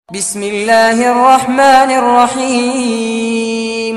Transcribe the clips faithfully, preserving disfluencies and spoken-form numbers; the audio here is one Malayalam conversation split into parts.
ബിസ്മില്ലാഹിർ റഹ്മാനിർ റഹീം.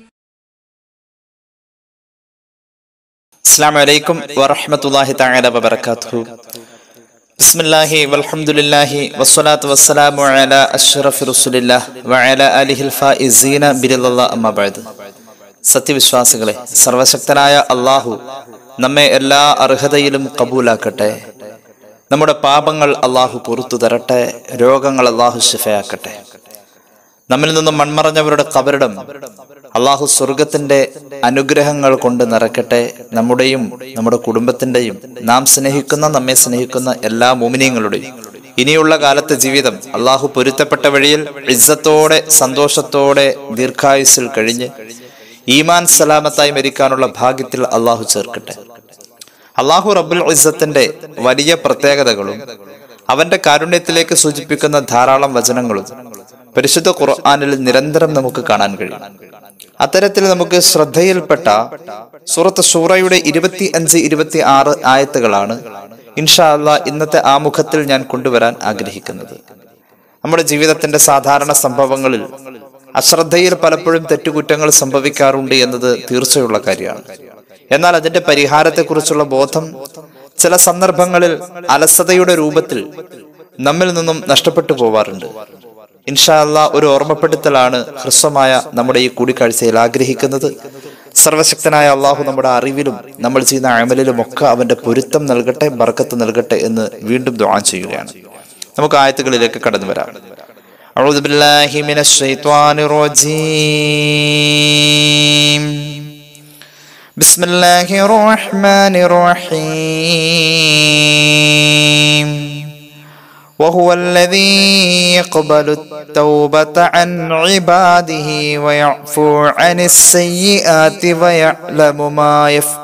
അസ്സലാമു അലൈക്കും വറഹ്മത്തുള്ളാഹി തആല വബറകാതുഹു. ബിസ്മില്ലാഹി വൽഹംദുലില്ലാഹി വസ്സലാത്തു വസ്സലാമു അലാ അഷ്റഫി റസൂലില്ലാഹ് വഅലാ ആലിഹിൽ ഫായിസീന ബിറളില്ലാഹി അമ്മാ ബഅദ്. സത്യവിശ്വാസികളെ, സർവശക്തനായ അല്ലാഹു നമ്മെ എല്ലാ അർഹതയിലും കബൂലാക്കട്ടെ. നമ്മുടെ പാപങ്ങൾ അല്ലാഹു പുറത്തു തരട്ടെ. രോഗങ്ങൾ അല്ലാഹു ശിഫയാക്കട്ടെ. നമ്മിൽ നിന്നും മൺമറഞ്ഞവരുടെ ഖബറിടം അല്ലാഹു സ്വർഗത്തിന്റെ അനുഗ്രഹങ്ങൾ കൊണ്ട് നിറക്കട്ടെ. നമ്മുടെയും നമ്മുടെ കുടുംബത്തിന്റെയും നാം സ്നേഹിക്കുന്ന നമ്മെ സ്നേഹിക്കുന്ന എല്ലാ മുഅ്മിനീങ്ങളുടെയും ഇനിയുള്ള കാലത്തെ ജീവിതം അല്ലാഹു പൊരുത്തപ്പെട്ട വഴിയിൽ ഇസ്സത്തോടെ സന്തോഷത്തോടെ ദീർഘായുസ്സിൽ കഴിഞ്ഞ് ഈമാൻ സലാമത്തായി മരിക്കാനുള്ള ഭാഗ്യത്തിൽ അല്ലാഹു ചേർക്കട്ടെ. അല്ലാഹു റബ്ബുൽ ഇസ്സത്തിന്റെ വലിയ പ്രത്യേകതകളും അവന്റെ കാരുണ്യത്തിലേക്ക് സൂചിപ്പിക്കുന്ന ധാരാളം വചനങ്ങളും പരിശുദ്ധ ഖുർആനിൽ നിരന്തരം നമുക്ക് കാണാൻ കഴിയും. അത്തരത്തിൽ നമുക്ക് ശ്രദ്ധയിൽപ്പെട്ട സൂറത്ത് ശൂറയുടെ ഇരുപത്തി അഞ്ച് ഇരുപത്തി ആറ് ആയത്തുകളാണ് ഇൻഷാ അല്ലാഹ് ഇന്നത്തെ ആമുഖത്തിൽ ഞാൻ കൊണ്ടുവരാൻ ആഗ്രഹിക്കുന്നത്. നമ്മുടെ ജീവിതത്തിന്റെ സാധാരണ സംഭവങ്ങളിൽ അശ്രദ്ധയിൽ പലപ്പോഴും തെറ്റുകുറ്റങ്ങൾ സംഭവിക്കാറുണ്ട് എന്നത് തീർച്ചയുള്ള കാര്യമാണ്. എന്നാൽ അതിന്റെ പരിഹാരത്തെക്കുറിച്ചുള്ള ബോധം ചില സന്ദർഭങ്ങളിൽ അലസതയുടെ രൂപത്തിൽ നമ്മിൽ നിന്നും നഷ്ടപ്പെട്ടു പോവാറുണ്ട്. ഇൻഷാ അല്ലാഹ് ഒരു ഓർമ്മപ്പെടുത്തലാണ് ഹ്രസ്വമായ നമ്മുടെ ഈ കൂടിക്കാഴ്ചയിൽ ആഗ്രഹിക്കുന്നത്. സർവശക്തനായ അള്ളാഹു നമ്മുടെ അറിവിലും നമ്മൾ ചെയ്യുന്ന അമലിലും ഒക്കെ അവന്റെ പൊരുത്തം നൽകട്ടെ, ബർക്കത്ത് നൽകട്ടെ എന്ന് വീണ്ടും ദുആ ചെയ്യുകയാണ്. നമുക്ക് ആയത്തുകളിലേക്ക് കടന്നു വരാം. അഊദു ബില്ലാഹി മിനശ് ശൈത്വാനിർ റജീം. ബിസ്മില്ലാഹിർ റഹ്മാനിർ റഹീം. وهو الذي يقبل التوبة عن عباده ويعفو عن السيئات ويعلم ما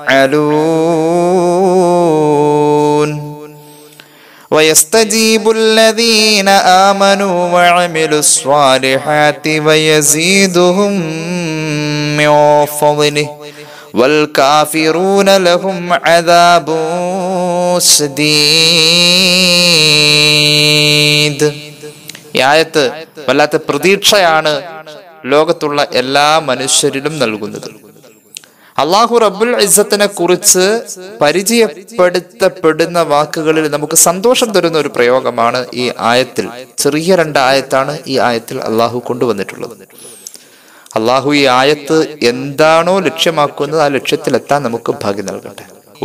يفعلون ويستجيب الذين آمنوا وعملوا الصالحات ويزيدهم من فضله والكافرون لهم عذاب ശദീദ്. ഈ ആയത്ത് വല്ലാത്ത പ്രതീക്ഷയാണ് ലോകത്തുള്ള എല്ലാ മനുഷ്യരിലും നൽകുന്നത്. അല്ലാഹു റബ്ബുൽ ഇസ്സത്തിനെ കുറിച്ച് പരിചയപ്പെടുത്തപ്പെടുന്ന വാക്കുകളിൽ നമുക്ക് സന്തോഷം തരുന്ന ഒരു പ്രയോഗമാണ് ഈ ആയത്തിൽ. ചെറിയ രണ്ട് ആയത്താണ് ഈ ആയത്തിൽ അല്ലാഹു കൊണ്ടുവന്നിട്ടുള്ളത്. അള്ളാഹു ഈ ആയത്ത് എന്താണോ ലക്ഷ്യമാക്കുന്നത് ആ ലക്ഷ്യത്തിലെത്താൻ നമുക്ക് ഭാഗ്യം നൽകട്ടെ.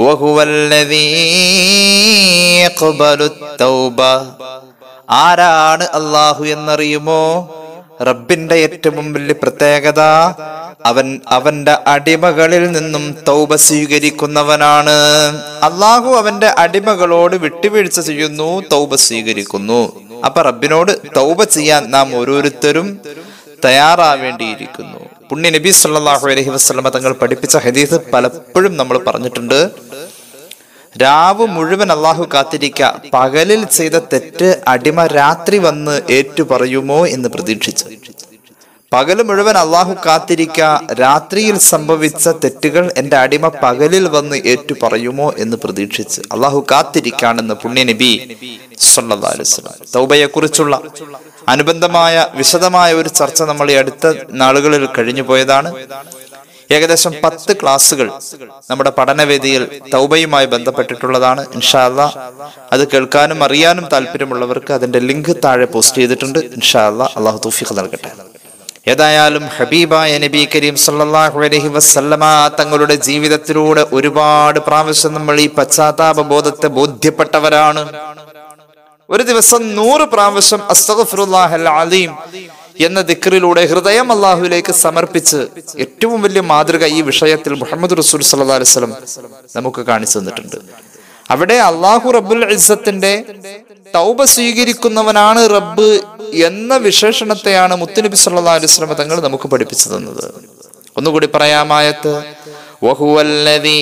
ആരാണ് അള്ളാഹു എന്നറിയുമോ? റബ്ബിന്റെ ഏറ്റവും വലിയ പ്രത്യേകത അവൻ അവന്റെ അടിമകളിൽ നിന്നും തൗബ സ്വീകരിക്കുന്നവനാണ്. അള്ളാഹു അവന്റെ അടിമകളോട് വിട്ടുവീഴ്ച ചെയ്യുന്നു, തൗബ സ്വീകരിക്കുന്നു. അപ്പൊ റബ്ബിനോട് തൗബ ചെയ്യാൻ നാം ഓരോരുത്തരും തയ്യാറാവേണ്ടിയിരിക്കുന്നു. പുണ്യ നബി സല്ലല്ലാഹു അലൈഹി വസല്ലമ തങ്ങൾ പഠിപ്പിച്ച ഹദീസ് പലപ്പോഴും നമ്മൾ പറഞ്ഞിട്ടുണ്ട്. രാവ് മുഴുവൻ അള്ളാഹു കാത്തിരിക്ക, പകലിൽ ചെയ്ത തെറ്റ് അടിമ രാത്രി വന്ന് ഏറ്റു പറയുമോ എന്ന് പ്രതീക്ഷിച്ച്. പകല് മുഴുവൻ അള്ളാഹു കാത്തിരിക്ക, രാത്രിയിൽ സംഭവിച്ച തെറ്റുകൾ എന്റെ അടിമ പകലിൽ വന്ന് ഏറ്റു പറയുമോ എന്ന് പ്രതീക്ഷിച്ച് അള്ളാഹു കാത്തിരിക്കാണെന്ന് പുണ്യ നബി സല്ലല്ലാഹു അലൈഹി വസല്ലം. തൗബയെ കുറിച്ചുള്ള അനുബന്ധമായ വിശദമായ ഒരു ചർച്ച നമ്മൾ ഈ അടുത്ത നാളുകളിൽ കഴിഞ്ഞു പോയതാണ്. ഏകദേശം പത്ത് ക്ലാസ്സുകൾ നമ്മുടെ പഠനവേദിയിൽ തൗബയുമായി ബന്ധപ്പെട്ടിട്ടുള്ളതാണ്. ഇൻഷാ അല്ലാഹ് അത് കേൾക്കാനും അറിയാനും താല്പര്യമുള്ളവർക്ക് അതിന്റെ ലിങ്ക് താഴെ പോസ്റ്റ് ചെയ്തിട്ടുണ്ട്. ഇൻഷാ അല്ലാഹ് അല്ലാഹു തൗഫീഖ് നൽകട്ടെ. ഏതായാലും ഹബീബായ നബി കരീം സല്ലല്ലാഹു അലൈഹി വസല്ലമ തങ്ങളുടെ ജീവിതത്തിലൂടെ ഒരുപാട് പ്രാവശ്യം നമ്മൾ ഈ പശ്ചാത്താപ ബോധത്തെ ബോധ്യപ്പെട്ടവരാണ്. ഒരു ദിവസം നൂറ് പ്രാവശ്യം അസ്തഗ്ഫിറുല്ലാഹൽ അലീം എന്ന ദിക്റിലൂടെ ഹൃദയം അല്ലാഹുവിലേക്ക് സമർപ്പിച്ച് ഏറ്റവും വലിയ മാതൃക ഈ വിഷയത്തിൽ മുഹമ്മദ് റസൂൽ സല്ലല്ലാഹു അലൈഹി വസല്ലം നമുക്ക് കാണിച്ചു തന്നിട്ടുണ്ട്. അവിടെ അല്ലാഹു റബ്ബുൽ ഇസ്സത്തിന്റെ തൗബ സ്വീകരിക്കുന്നവനാണ് റബ്ബ് എന്ന വിശേഷണത്തെയാണ് മുത്തുനബി സല്ലല്ലാഹു അലൈഹി വസല്ലം തങ്ങൾ നമുക്ക് പഠിപ്പിച്ചു തന്നത്. ഒന്നുകൂടി പറയാമായത്ത്. വഹുവല്ലദീ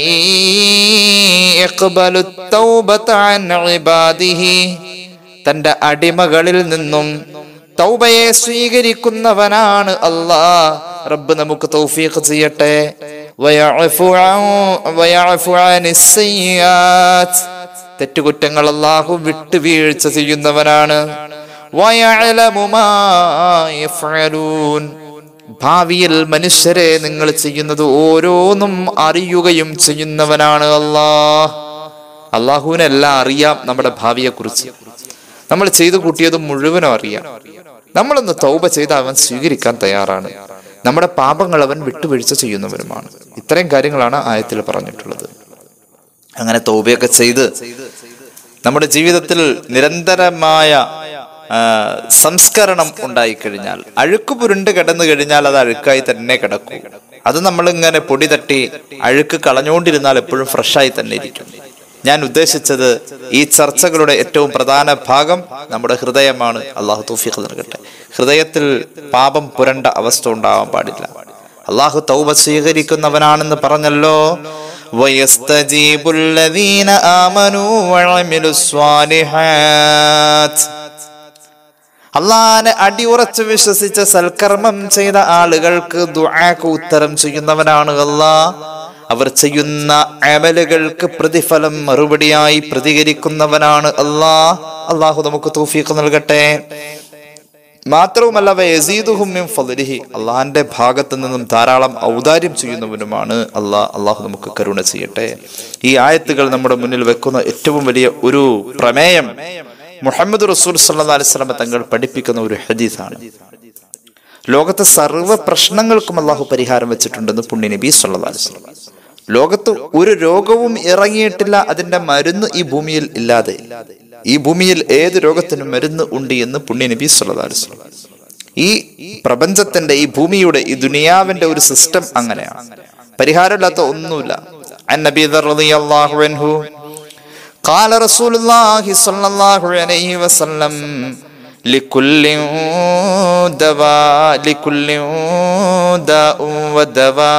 യഖ്ബലു തൗബത അൻ ഇബാദിഹി, തന്റെ അടിമകളിൽ നിന്നും തൗബയെ സ്വീകരിക്കുന്നവനാണ് അല്ലാഹ്. റബ്ബ് നമുക്ക് തൗഫീഖ് ചെയ്യട്ടെ. വയഅഫു വയഅഫു അനിസ്സയ്യാത്ത്, തെറ്റുകുറ്റങ്ങൾ അല്ലാഹു വിട്ടുവീഴ്ച ചെയ്യുന്നവനാണ്. വയഅലമു മാ യഫ്അലൂൻ, ഭാവിയിൽ മനുഷ്യരെ നിങ്ങൾ ചെയ്യുന്നത് ഓരോന്നും അറിയുകയും ചെയ്യുന്നവനാണ് അല്ലാഹ്. അള്ളാഹുവിനെല്ലാം അറിയാം നമ്മുടെ ഭാവിയെ കുറിച്ച്. നമ്മൾ ചെയ്തു കൂട്ടിയത് മുഴുവനും അറിയാം. നമ്മളൊന്ന് തൗബ ചെയ്ത് അവൻ സ്വീകരിക്കാൻ തയ്യാറാണ്. നമ്മുടെ പാപങ്ങൾ അവൻ വിട്ടുവീഴ്ച ചെയ്യുന്നവരുമാണ്. ഇത്രയും കാര്യങ്ങളാണ് ആയത്തിൽ പറഞ്ഞിട്ടുള്ളത്. അങ്ങനെ തൗബയൊക്കെ ചെയ്ത് നമ്മുടെ ജീവിതത്തിൽ നിരന്തരമായ സംസ്കരണം ഉണ്ടായിക്കഴിഞ്ഞാൽ, അഴുക്ക് പുരുണ്ട് കിടന്നു കഴിഞ്ഞാൽ അത് അഴുക്കായി തന്നെ കിടക്കും. അത് നമ്മൾ ഇങ്ങനെ പൊടി തട്ടി അഴുക്ക് കളഞ്ഞുകൊണ്ടിരുന്നാൽ എപ്പോഴും ഫ്രഷായി തന്നെ ഇരിക്കും. ഞാൻ ഉദ്ദേശിച്ചത് ഈ ചർച്ചകളുടെ ഏറ്റവും പ്രധാന ഭാഗം നമ്മുടെ ഹൃദയമാണ്. അള്ളാഹു തൗഫീഖ് നൽകട്ടെ. ഹൃദയത്തിൽ പാപം പുരണ്ട അവസ്ഥ ഉണ്ടാവാൻ പാടില്ല. അള്ളാഹു തൗബ സ്വീകരിക്കുന്നവനാണെന്ന് പറഞ്ഞല്ലോ. വയസ്തജീബുല്ലദീന ആമനൂ വഅമിലുസ്സാലിഹാത്ത്, അള്ളാഹനെ അടിയുറച്ച് വിശ്വസിച്ച സൽക്കർമ്മം ചെയ്ത ആളുകൾക്ക് ദുആക്ക് ഉത്തരം ചെയ്യുന്നവനാണ് അല്ലാഹ്. അവർ ചെയ്യുന്ന അമലുകൾക്ക് പ്രതിഫലം മറുപടിയായി പ്രതികരിക്കുന്നവനാണ് അല്ലാഹ്. അള്ളാഹു നമുക്ക് തൗഫീഖ് നൽകട്ടെ. മാത്രവുമല്ല വയസീദുഹും മിൻ ഫളിഹി, അള്ളാഹിന്റെ ഭാഗത്തു നിന്നും ധാരാളം ഔദാര്യം ചെയ്യുന്നവനുമാണ് അല്ലാഹ്. അള്ളാഹു നമുക്ക് കരുണ ചെയ്യട്ടെ. ഈ ആയത്തുകൾ നമ്മുടെ മുന്നിൽ വെക്കുന്ന ഏറ്റവും വലിയ ഒരു പ്രമേയം മുഹമ്മദ് റസൂൽ സല്ലല്ലാഹു അലൈഹി വസല്ലം തങ്ങൾ പഠിപ്പിക്കുന്ന ഒരു ഹദീസാണ്. ലോകത്തെ സർവ്വ പ്രശ്നങ്ങൾക്കും അള്ളാഹു പരിഹാരം വെച്ചിട്ടുണ്ടെന്ന് പുണ്യ നബി സല്ലല്ലാഹു അലൈഹി വസല്ലം. ലോകത്ത് ഒരു രോഗവും ഇറങ്ങിയിട്ടില്ല, അതിന്റെ മരുന്ന് ഈ ഭൂമിയിൽ ഇല്ലാതെ. ഈ ഭൂമിയിൽ ഏത് രോഗത്തിനും മരുന്ന് ഉണ്ട് എന്ന് പുണ്യ നബി സല്ലല്ലാഹു അലൈഹി വസല്ലം. ഈ പ്രപഞ്ചത്തിന്റെ, ഈ ഭൂമിയുടെ, ഈ ദുനിയാവിന്റെ ഒരു സിസ്റ്റം അങ്ങനെയാണ്. പരിഹാരമില്ലാത്ത ഒന്നുമില്ല. അന്നബി റളിയല്ലാഹു അൻഹു ഖാല റസൂലുള്ളാഹി സ്വല്ലല്ലാഹു അലൈഹി വസല്ലം ലികുല്ലി ദവാ ലികുല്ലി ദാഉ വദവാ,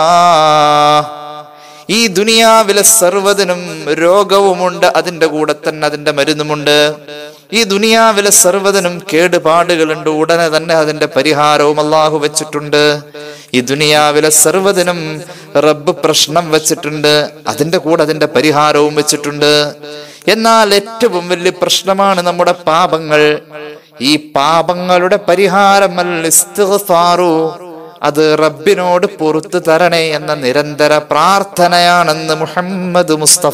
ഈ ദുനിയാവിലെ സർവ്വതിനും രോഗവുമുണ്ട്, അതിന്റെ കൂടെ തന്നെ അതിന്റെ മരുന്നുമുണ്ട്. ഈ ദുനിയാവിലെ സർവ്വതിനും കേടുപാടുകളുണ്ട്, ഉടനെ തന്നെ അതിന്റെ പരിഹാരവും അള്ളാഹു വെച്ചിട്ടുണ്ട്. ഈ ദുനിയാവിലെ സർവ്വതിനും റബ്ബ് പ്രശ്നം വെച്ചിട്ടുണ്ട്, അതിന്റെ കൂടെ അതിന്റെ പരിഹാരവും വെച്ചിട്ടുണ്ട്. എന്നാൽ ഏറ്റവും വലിയ പ്രശ്നമാണ് നമ്മുടെ പാപങ്ങൾ. ഈ പാപങ്ങളുടെ പരിഹാരം അൽ ഇസ്തിഗ്ഫാറു, അത് റബ്ബിനോട് പുറത്തു തരണേ എന്ന നിരന്തര പ്രാർത്ഥനയാണെന്ന് മുഹമ്മദ് മുസ്തഫ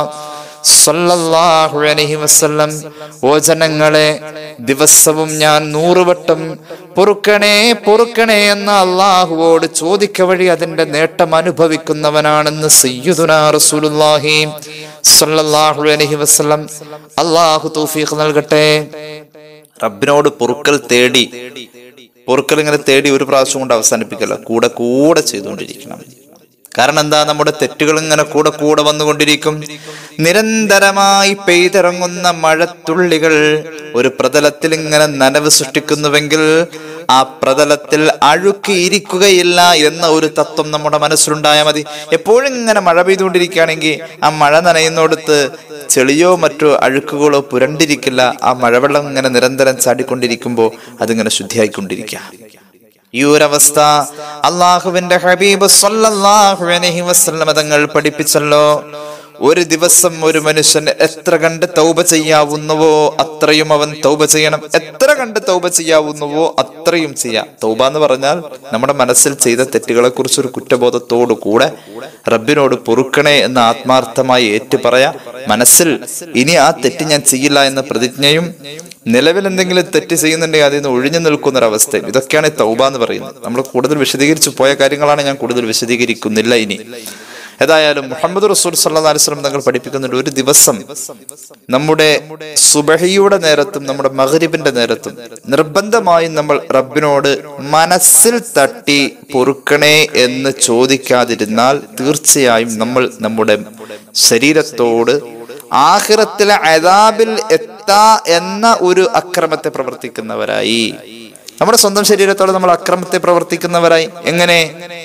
സല്ലല്ലാഹു അലൈഹി വസല്ലം. ഓ ജനങ്ങളെ, ദിവസവും ഞാൻ നൂറുവട്ടം പൊറുക്കണേ പൊറുക്കണേ എന്ന അള്ളാഹുവോട് ചോദിക്ക വഴി അതിന്റെ നേട്ടം അനുഭവിക്കുന്നവനാണെന്ന് സയ്യിദുനാ റസൂലുള്ളാഹി സല്ലല്ലാഹു അലൈഹി വസല്ലം. അള്ളാഹു തൗഫീഖ് നൽകട്ടെ. റബ്ബിനോട് പൊറുക്കൽ തേടി, പൊറുക്കൽ ഇങ്ങനെ തേടി ഒരു പ്രാവശ്യം കൊണ്ട് അവസാനിപ്പിക്കല്ല, കൂടെ കൂടെ ചെയ്തുകൊണ്ടിരിക്കണം. കാരണം എന്താ, നമ്മുടെ തെറ്റുകൾ ഇങ്ങനെ കൂടെ കൂടെ വന്നുകൊണ്ടിരിക്കും. നിരന്തരമായി പെയ്തിറങ്ങുന്ന മഴത്തുള്ളികൾ ഒരു പ്രതലത്തിൽ ഇങ്ങനെ നനവ് സൃഷ്ടിക്കുന്നുവെങ്കിൽ ആ പ്രതലത്തിൽ അഴുക്ക് ഇരിക്കുകയില്ല എന്ന ഒരു തത്വം നമ്മുടെ മനസ്സിലുണ്ടായാൽ മതി. എപ്പോഴും ഇങ്ങനെ മഴ പെയ്തുകൊണ്ടിരിക്കുകയാണെങ്കിൽ ആ മഴ നനയുന്നിടത്ത് ചെളിയോ മറ്റോ അഴുക്കുകളോ പുരണ്ടിരിക്കില്ല. ആ മഴവെള്ളം ഇങ്ങനെ നിരന്തരം ചാടിക്കൊണ്ടിരിക്കുമ്പോൾ അതിങ്ങനെ ശുദ്ധിയായിക്കൊണ്ടിരിക്കുക. ഈ ഒരവസ്ഥ അള്ളാഹുവിന്റെ ഹബീബ് സല്ലല്ലാഹു അലൈഹി വസല്ലം തങ്ങൾ പഠിപ്പിച്ചല്ലോ. ഒരു ദിവസം ഒരു മനുഷ്യൻ എത്ര കണ്ട് തൗബ ചെയ്യാവുന്നുവോ അത്രയും അവൻ തൗബ ചെയ്യണം. എത്ര കണ്ട് തൗബ ചെയ്യാവുന്നുവോ അത്രയും ചെയ്യാം. തൗബ എന്ന് പറഞ്ഞാൽ നമ്മുടെ മനസ്സിൽ ചെയ്ത തെറ്റുകളെ കുറിച്ചൊരു കുറ്റബോധത്തോടു കൂടെ റബ്ബിനോട് പൊറുക്കണേ എന്ന് ആത്മാർത്ഥമായി ഏറ്റു പറയാ. മനസ്സിൽ ഇനി ആ തെറ്റ് ഞാൻ ചെയ്യില്ല എന്ന പ്രതിജ്ഞയും, നിലവിൽ എന്തെങ്കിലും തെറ്റ് ചെയ്യുന്നുണ്ടെങ്കിൽ അതിൽ നിന്ന് ഒഴിഞ്ഞു നിൽക്കുന്നൊരവസ്ഥയും, ഇതൊക്കെയാണ് തൗബ എന്ന് പറയുന്നത്. നമ്മൾ കൂടുതൽ വിശദീകരിച്ചു പോയ കാര്യങ്ങളാണ്, ഞാൻ കൂടുതൽ വിശദീകരിക്കുന്നില്ല ഇനി. ഏതായാലും മുഹമ്മദ് റസൂൽ സല്ലല്ലാഹു അലൈഹി വസല്ലം തങ്ങൾ പഠിപ്പിക്കുന്നുണ്ട്, ഒരു ദിവസം നമ്മുടെ സുബഹിയുടെ നേരത്തും നമ്മുടെ മഗ്രിബിന്റെ നേരത്തും നിർബന്ധമായും നമ്മൾ റബ്ബിനോട് മനസ്സിൽ തട്ടി പൊറുക്കണേ എന്ന് ചോദിക്കാതിരുന്നാൽ തീർച്ചയായും നമ്മൾ നമ്മുടെ ശരീരത്തോട് ആഖിറത്തിലെ അദാബിൽ എത്താ എന്ന ഒരു അക്രമത്തെ പ്രവർത്തിക്കുന്നവരായി, നമ്മുടെ സ്വന്തം ശരീരത്തോട് നമ്മൾ അക്രമത്തെ പ്രവർത്തിക്കുന്നവരായി. എങ്ങനെ?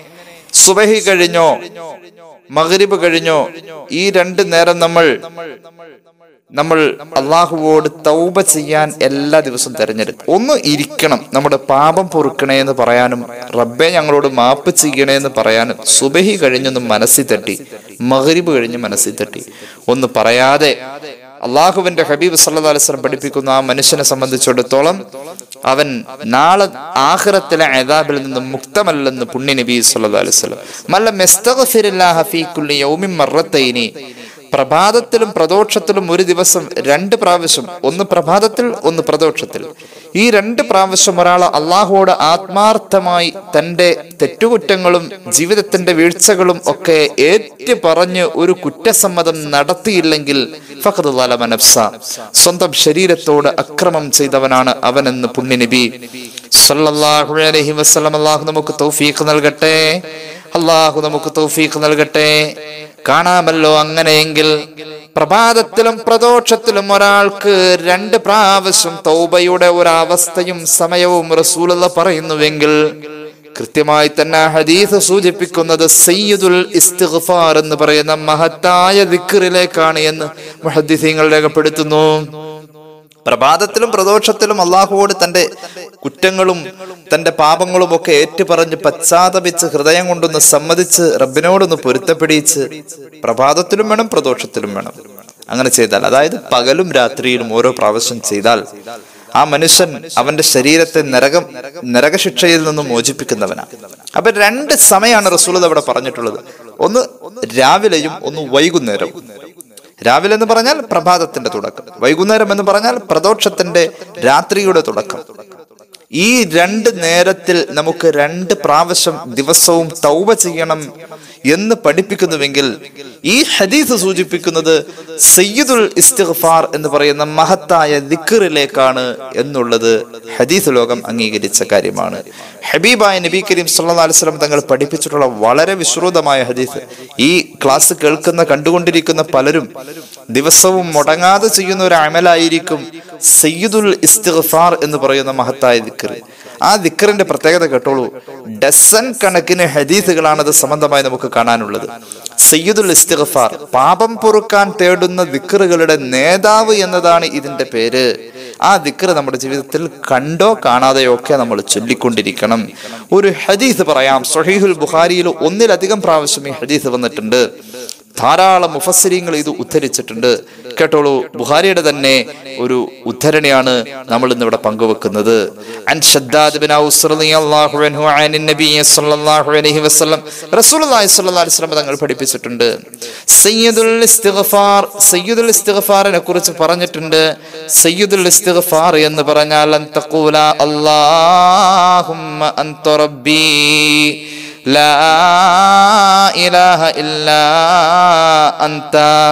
സുബഹി കഴിഞ്ഞോ മഗ്രിബ് കഴിഞ്ഞോ ഈ രണ്ട് നേരം നമ്മൾ നമ്മൾ അള്ളാഹുവോട് തൗബ ചെയ്യാൻ എല്ലാ ദിവസവും തെരഞ്ഞെടുക്കും. ഒന്ന് ഇരിക്കണം, നമ്മുടെ പാപം പൊറുക്കണേ എന്ന് പറയാനും റബ്ബെ ഞങ്ങളോട് മാപ്പ് ചെയ്യണേ എന്ന് പറയാനും. സുബഹി കഴിഞ്ഞൊന്ന് മനസ്സിൽ തട്ടി, മഗ്രിബ് കഴിഞ്ഞ് മനസ്സിൽ തട്ടി, ഒന്ന് പറയാതെ അള്ളാഹുവിന്റെ ഹബീബ് സല്ലല്ലാഹു അലൈഹി വസല്ലം പഠിപ്പിക്കുന്ന ആ മനുഷ്യനെ സംബന്ധിച്ചിടത്തോളം അവൻ നാളെ ആഖിറത്തിലെ അദാബിൽ നിന്ന് മുക്തമല്ലെന്ന് പുണ്യ നബി സല്ലല്ലാഹു അലൈഹി വസല്ലം. മല്ലം യസ്തഗ്ഫിറുല്ലാഹ ഫീ കുല്ലി യൗമിൻ മറത്തൈനി, പ്രഭാതത്തിലും പ്രദോഷത്തിലും ഒരു ദിവസം രണ്ട് പ്രാവശ്യം, ഒന്ന് പ്രഭാതത്തിൽ ഒന്ന് പ്രദോഷത്തിൽ, ഈ രണ്ട് പ്രാവശ്യം ഒരാൾ അള്ളാഹുവോട് ആത്മാർത്ഥമായി തന്റെ തെറ്റുകുറ്റങ്ങളും ജീവിതത്തിന്റെ വീഴ്ചകളും ഒക്കെ ഏറ്റു പറഞ്ഞ് ഒരു കുറ്റസമ്മതം നടത്തിയില്ലെങ്കിൽ ഫഖദ് ളലമ നഫ്സ, സ്വന്തം ശരീരത്തോട് അക്രമം ചെയ്തവനാണ് അവനെന്ന് പുണ്യ നബി സല്ലല്ലാഹു അലൈഹി വസല്ലം. അള്ളാഹു നമുക്ക് തൗഫീഖ് നൽകട്ടെ, അള്ളാഹു നമുക്ക് തൗഫീഖ് നൽകട്ടെ. കാണാമല്ലോ, അങ്ങനെയെങ്കിൽ പ്രഭാതത്തിലും പ്രദോഷത്തിലും ഒരാൾക്ക് രണ്ട് പ്രാവശ്യം തൗബയുടെ ഒരവസ്ഥയും സമയവും റസൂലുള്ളാഹി പറയുന്നുവെങ്കിൽ കൃത്യമായി തന്നെ ഹദീസ് സൂചിപ്പിക്കുന്നത് സയ്യിദുൽ ഇസ്തിഗ്ഫാർ എന്ന് പറയുന്ന മഹത്തായ ദിക്റിലേക്കാണ് എന്ന് മുഹദ്ദിസീങ്ങൾ രേഖപ്പെടുത്തുന്നു. പ്രഭാതത്തിലും പ്രദോഷത്തിലും അള്ളാഹുവോട് തന്റെ കുറ്റങ്ങളും തന്റെ പാപങ്ങളും ഒക്കെ ഏറ്റുപറഞ്ഞ് പശ്ചാത്തപിച്ച് ഹൃദയം കൊണ്ടൊന്ന് സമ്മതിച്ച് റബ്ബിനോടൊന്ന് പൊരുത്തപ്പെടിച്ച് പ്രഭാതത്തിലും വേണം പ്രദോഷത്തിലും വേണം. അങ്ങനെ ചെയ്താൽ, അതായത് പകലും രാത്രിയിലും ഓരോ പ്രാവശ്യം ചെയ്താൽ ആ മനുഷ്യൻ അവന്റെ ശരീരത്തെ നരകം നരകശിക്ഷയിൽ നിന്നും മോചിപ്പിക്കുന്നവനാണ്. അപ്പൊ രണ്ട് സമയമാണ് റസൂലുള്ളാഹി അവിടെ പറഞ്ഞിട്ടുള്ളത്, ഒന്ന് രാവിലെയും ഒന്ന് വൈകുന്നേരവും. രാവിലെ എന്ന് പറഞ്ഞാൽ പ്രഭാതത്തിന്റെ തുടക്കം, വൈകുന്നേരം എന്ന് പറഞ്ഞാൽ പ്രദോഷത്തിന്റെ രാത്രിയുടെ തുടക്കം. ഈ രണ്ട് നേരത്തിൽ നമുക്ക് രണ്ട് പ്രാവശ്യം ദിവസവും തൗബ ചെയ്യണം എന്ന് പഠിപ്പിക്കുന്നുവെങ്കിൽ ഈ ഹദീസ് സൂചിപ്പിക്കുന്നത് സയ്യിദുൽ ഇസ്തിഗ്ഫാർ എന്ന് പറയുന്ന മഹത്തായ ദിക്റിലേക്കാണ് എന്നുള്ളത് ഹദീസ് ലോകം അംഗീകരിച്ച കാര്യമാണ്. ഹബീബായ നബി കരീം സല്ലല്ലാഹു അലൈഹി വസല്ലം തങ്ങൾ പഠിപ്പിച്ചിട്ടുള്ള വളരെ വിശ്രുതമായ ഹദീസ്. ഈ ക്ലാസ് കേൾക്കുന്ന കണ്ടുകൊണ്ടിരിക്കുന്ന പലരും ദിവസവും മുടങ്ങാതെ ചെയ്യുന്ന ഒരു അമലായിരിക്കും സയ്യിദുൽ ഇസ്തിഗ്ഫാർ എന്ന് പറയുന്ന മഹത്തായ ദിക്ർ. ആ ദിക്റിന്റെ പ്രത്യേകത കേട്ടോളൂ, ഡസൻ കണക്കിന് ഹദീസുകളാണ് അത് സംബന്ധമായി നമുക്ക് കാണാനുള്ളത്. സയ്യിദുൽ ഇസ്തിഗ്ഫാർ, പാപം പൊറുക്കാൻ തേടുന്ന ദിക്റുകളുടെ നേതാവ് എന്നതാണ് ഇതിന്റെ പേര്. ആ ദിക്ർ നമ്മുടെ ജീവിതത്തിൽ കണ്ടോ കാണാതെയോ ഒക്കെ നമ്മൾ ചൊല്ലിക്കൊണ്ടിരിക്കണം. ഒരു ഹദീസ് പറയാം, സ്വഹീഹുൽ ബുഖാരിയിൽ ഒന്നിലധികം പ്രാവശ്യം ഈ ഹദീസ് വന്നിട്ടുണ്ട്. ധാരാളം മുഫസ്സിരീങ്ങൾ ഇത് ഉദ്ധരിച്ചിട്ടുണ്ട്. കേട്ടോളൂ, ബുഖാരിയുടെ തന്നെ ഒരു ഉദ്ധരണിയാണ് നമ്മൾ ഇന്ന് ഇവിടെ പങ്കുവെക്കുന്നത്. അൻ ശദ്ദാദ് ബിൻ ഔസ് റളിയല്ലാഹു അൻഹു അനിൻ നബി സല്ലല്ലാഹു അലൈഹി വസല്ലം, റസൂലുള്ളാഹി സ്വല്ലല്ലാഹു അലൈഹി വസല്ലം തങ്ങൾ പഠിപ്പിച്ചിട്ടുണ്ട്, സയ്യിദുൽ ഇസ്തിഗ്ഫാർ, സയ്യിദുൽ ഇസ്തിഗ്ഫാറിനെ കുറിച്ച് പറഞ്ഞിട്ടുണ്ട്. സയ്യിദുൽ ഇസ്തിഗ്ഫാർ എന്ന് പറഞ്ഞാൽ അൻ തഖൂല അല്ലാഹുമ്മ അൻത റബ്ബി ലാ ഇലാഹ ഇല്ലാ അൻത